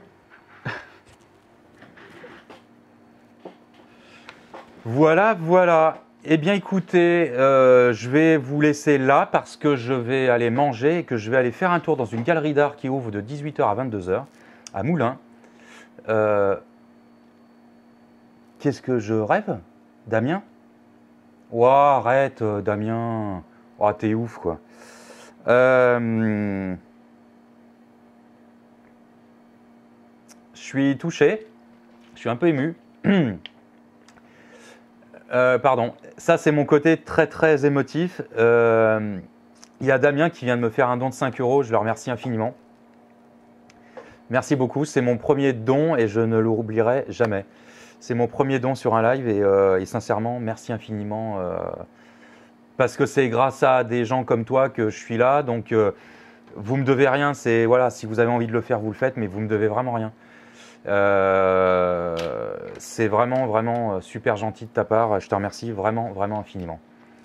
A: Voilà, voilà. Eh bien écoutez, euh, je vais vous laisser là parce que je vais aller manger et que je vais aller faire un tour dans une galerie d'art qui ouvre de dix-huit heures à vingt-deux heures à Moulins. Euh, Qu'est-ce que je rêve? Damien? Oh, arrête, euh, Damien. Oh, t'es ouf, quoi. Euh, je suis touché. Je suis un peu ému. Euh, pardon, ça c'est mon côté très très émotif. Euh, il y a Damien qui vient de me faire un don de cinq euros, je le remercie infiniment. Merci beaucoup, c'est mon premier don et je ne l'oublierai jamais. C'est mon premier don sur un live et, euh, et sincèrement, merci infiniment. Euh, parce que c'est grâce à des gens comme toi que je suis là, donc euh, vous me devez rien. C'est voilà, si vous avez envie de le faire, vous le faites, mais vous me devez vraiment rien. Euh, c'est vraiment, vraiment super gentil de ta part. Je te remercie vraiment, vraiment infiniment.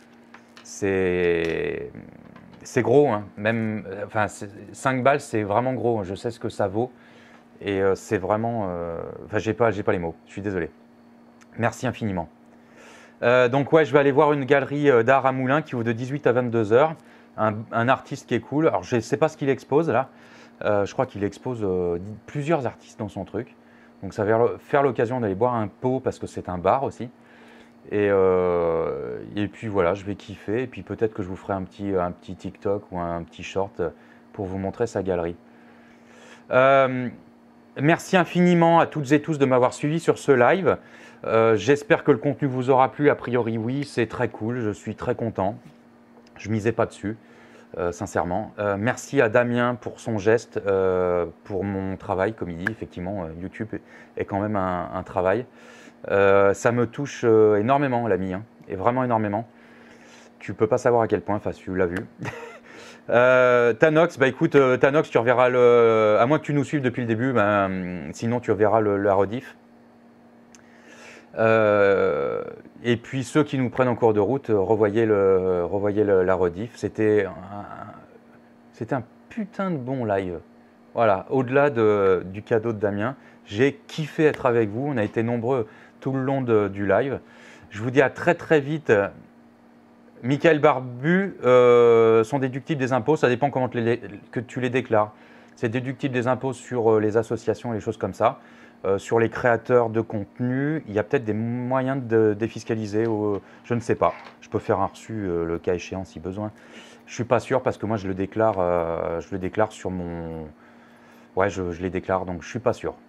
A: C'est gros, hein. Même, enfin, cinq balles, c'est vraiment gros. Je sais ce que ça vaut. Et euh, c'est vraiment. Euh, enfin, j'ai pas, j'ai pas les mots. Je suis désolé. Merci infiniment. Euh, donc, ouais, je vais aller voir une galerie d'art à Moulins qui ouvre de dix-huit à vingt-deux heures. Un, un artiste qui est cool. Alors, je ne sais pas ce qu'il expose là. Euh, je crois qu'il expose euh, plusieurs artistes dans son truc. Donc ça va faire l'occasion d'aller boire un pot parce que c'est un bar aussi. Et, euh, et puis voilà, je vais kiffer. Et puis peut-être que je vous ferai un petit, un petit TikTok ou un petit short pour vous montrer sa galerie. Euh, merci infiniment à toutes et tous de m'avoir suivi sur ce live. Euh, J'espère que le contenu vous aura plu. A priori, oui, c'est très cool. Je suis très content. Je ne misais pas dessus. Euh, sincèrement. Euh, merci à Damien pour son geste, euh, pour mon travail, comme il dit. Effectivement, euh, YouTube est quand même un, un travail. Euh, ça me touche euh, énormément, l'ami, hein, et vraiment énormément. Tu peux pas savoir à quel point, enfin, tu l'as vu. euh, Tanox, bah écoute, euh, Tanox, tu reverras le. À moins que tu nous suives depuis le début, bah, sinon tu reverras le, la rediff. Euh, et puis ceux qui nous prennent en cours de route, revoyez, le, revoyez le, la rediff. C'était un, un putain de bon live. Voilà, au-delà de, du cadeau de Damien, j'ai kiffé être avec vous. On a été nombreux tout le long de, du live. Je vous dis à très très vite. Michael Barbu, euh, sont déductibles des impôts. Ça dépend comment tu les, que tu les déclares. C'est déductible des impôts sur les associations et les choses comme ça. euh, sur les créateurs de contenu, il y a peut-être des moyens de défiscaliser, ou, je ne sais pas. Je peux faire un reçu euh, le cas échéant si besoin. Je ne suis pas sûr parce que moi je le déclare, euh, je le déclare sur mon... Ouais, je, je les déclare, donc je ne suis pas sûr.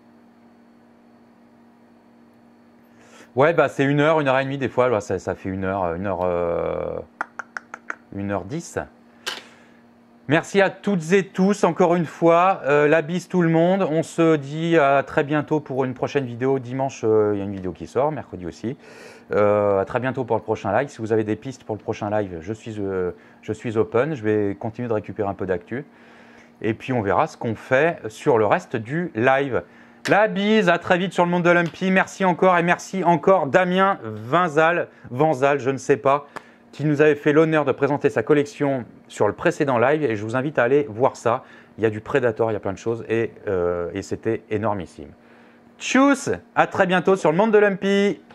A: Ouais, bah c'est une heure, une heure et demie des fois, ça, ça fait une heure, une heure, euh, une heure dix. Merci à toutes et tous, encore une fois. Euh, la bise tout le monde. On se dit à très bientôt pour une prochaine vidéo. Dimanche, euh, il y a une vidéo qui sort, mercredi aussi. Euh, à très bientôt pour le prochain live. Si vous avez des pistes pour le prochain live, je suis, euh, je suis open. Je vais continuer de récupérer un peu d'actu. Et puis on verra ce qu'on fait sur le reste du live. La bise, à très vite sur le monde de l'Umpy. Merci encore et merci encore Damien Vinzal, Vanzal, je ne sais pas, qui nous avait fait l'honneur de présenter sa collection sur le précédent live et je vous invite à aller voir ça. Il y a du Predator, il y a plein de choses et, euh, et c'était énormissime. Tchuss, à très bientôt sur le monde de l'Umpy.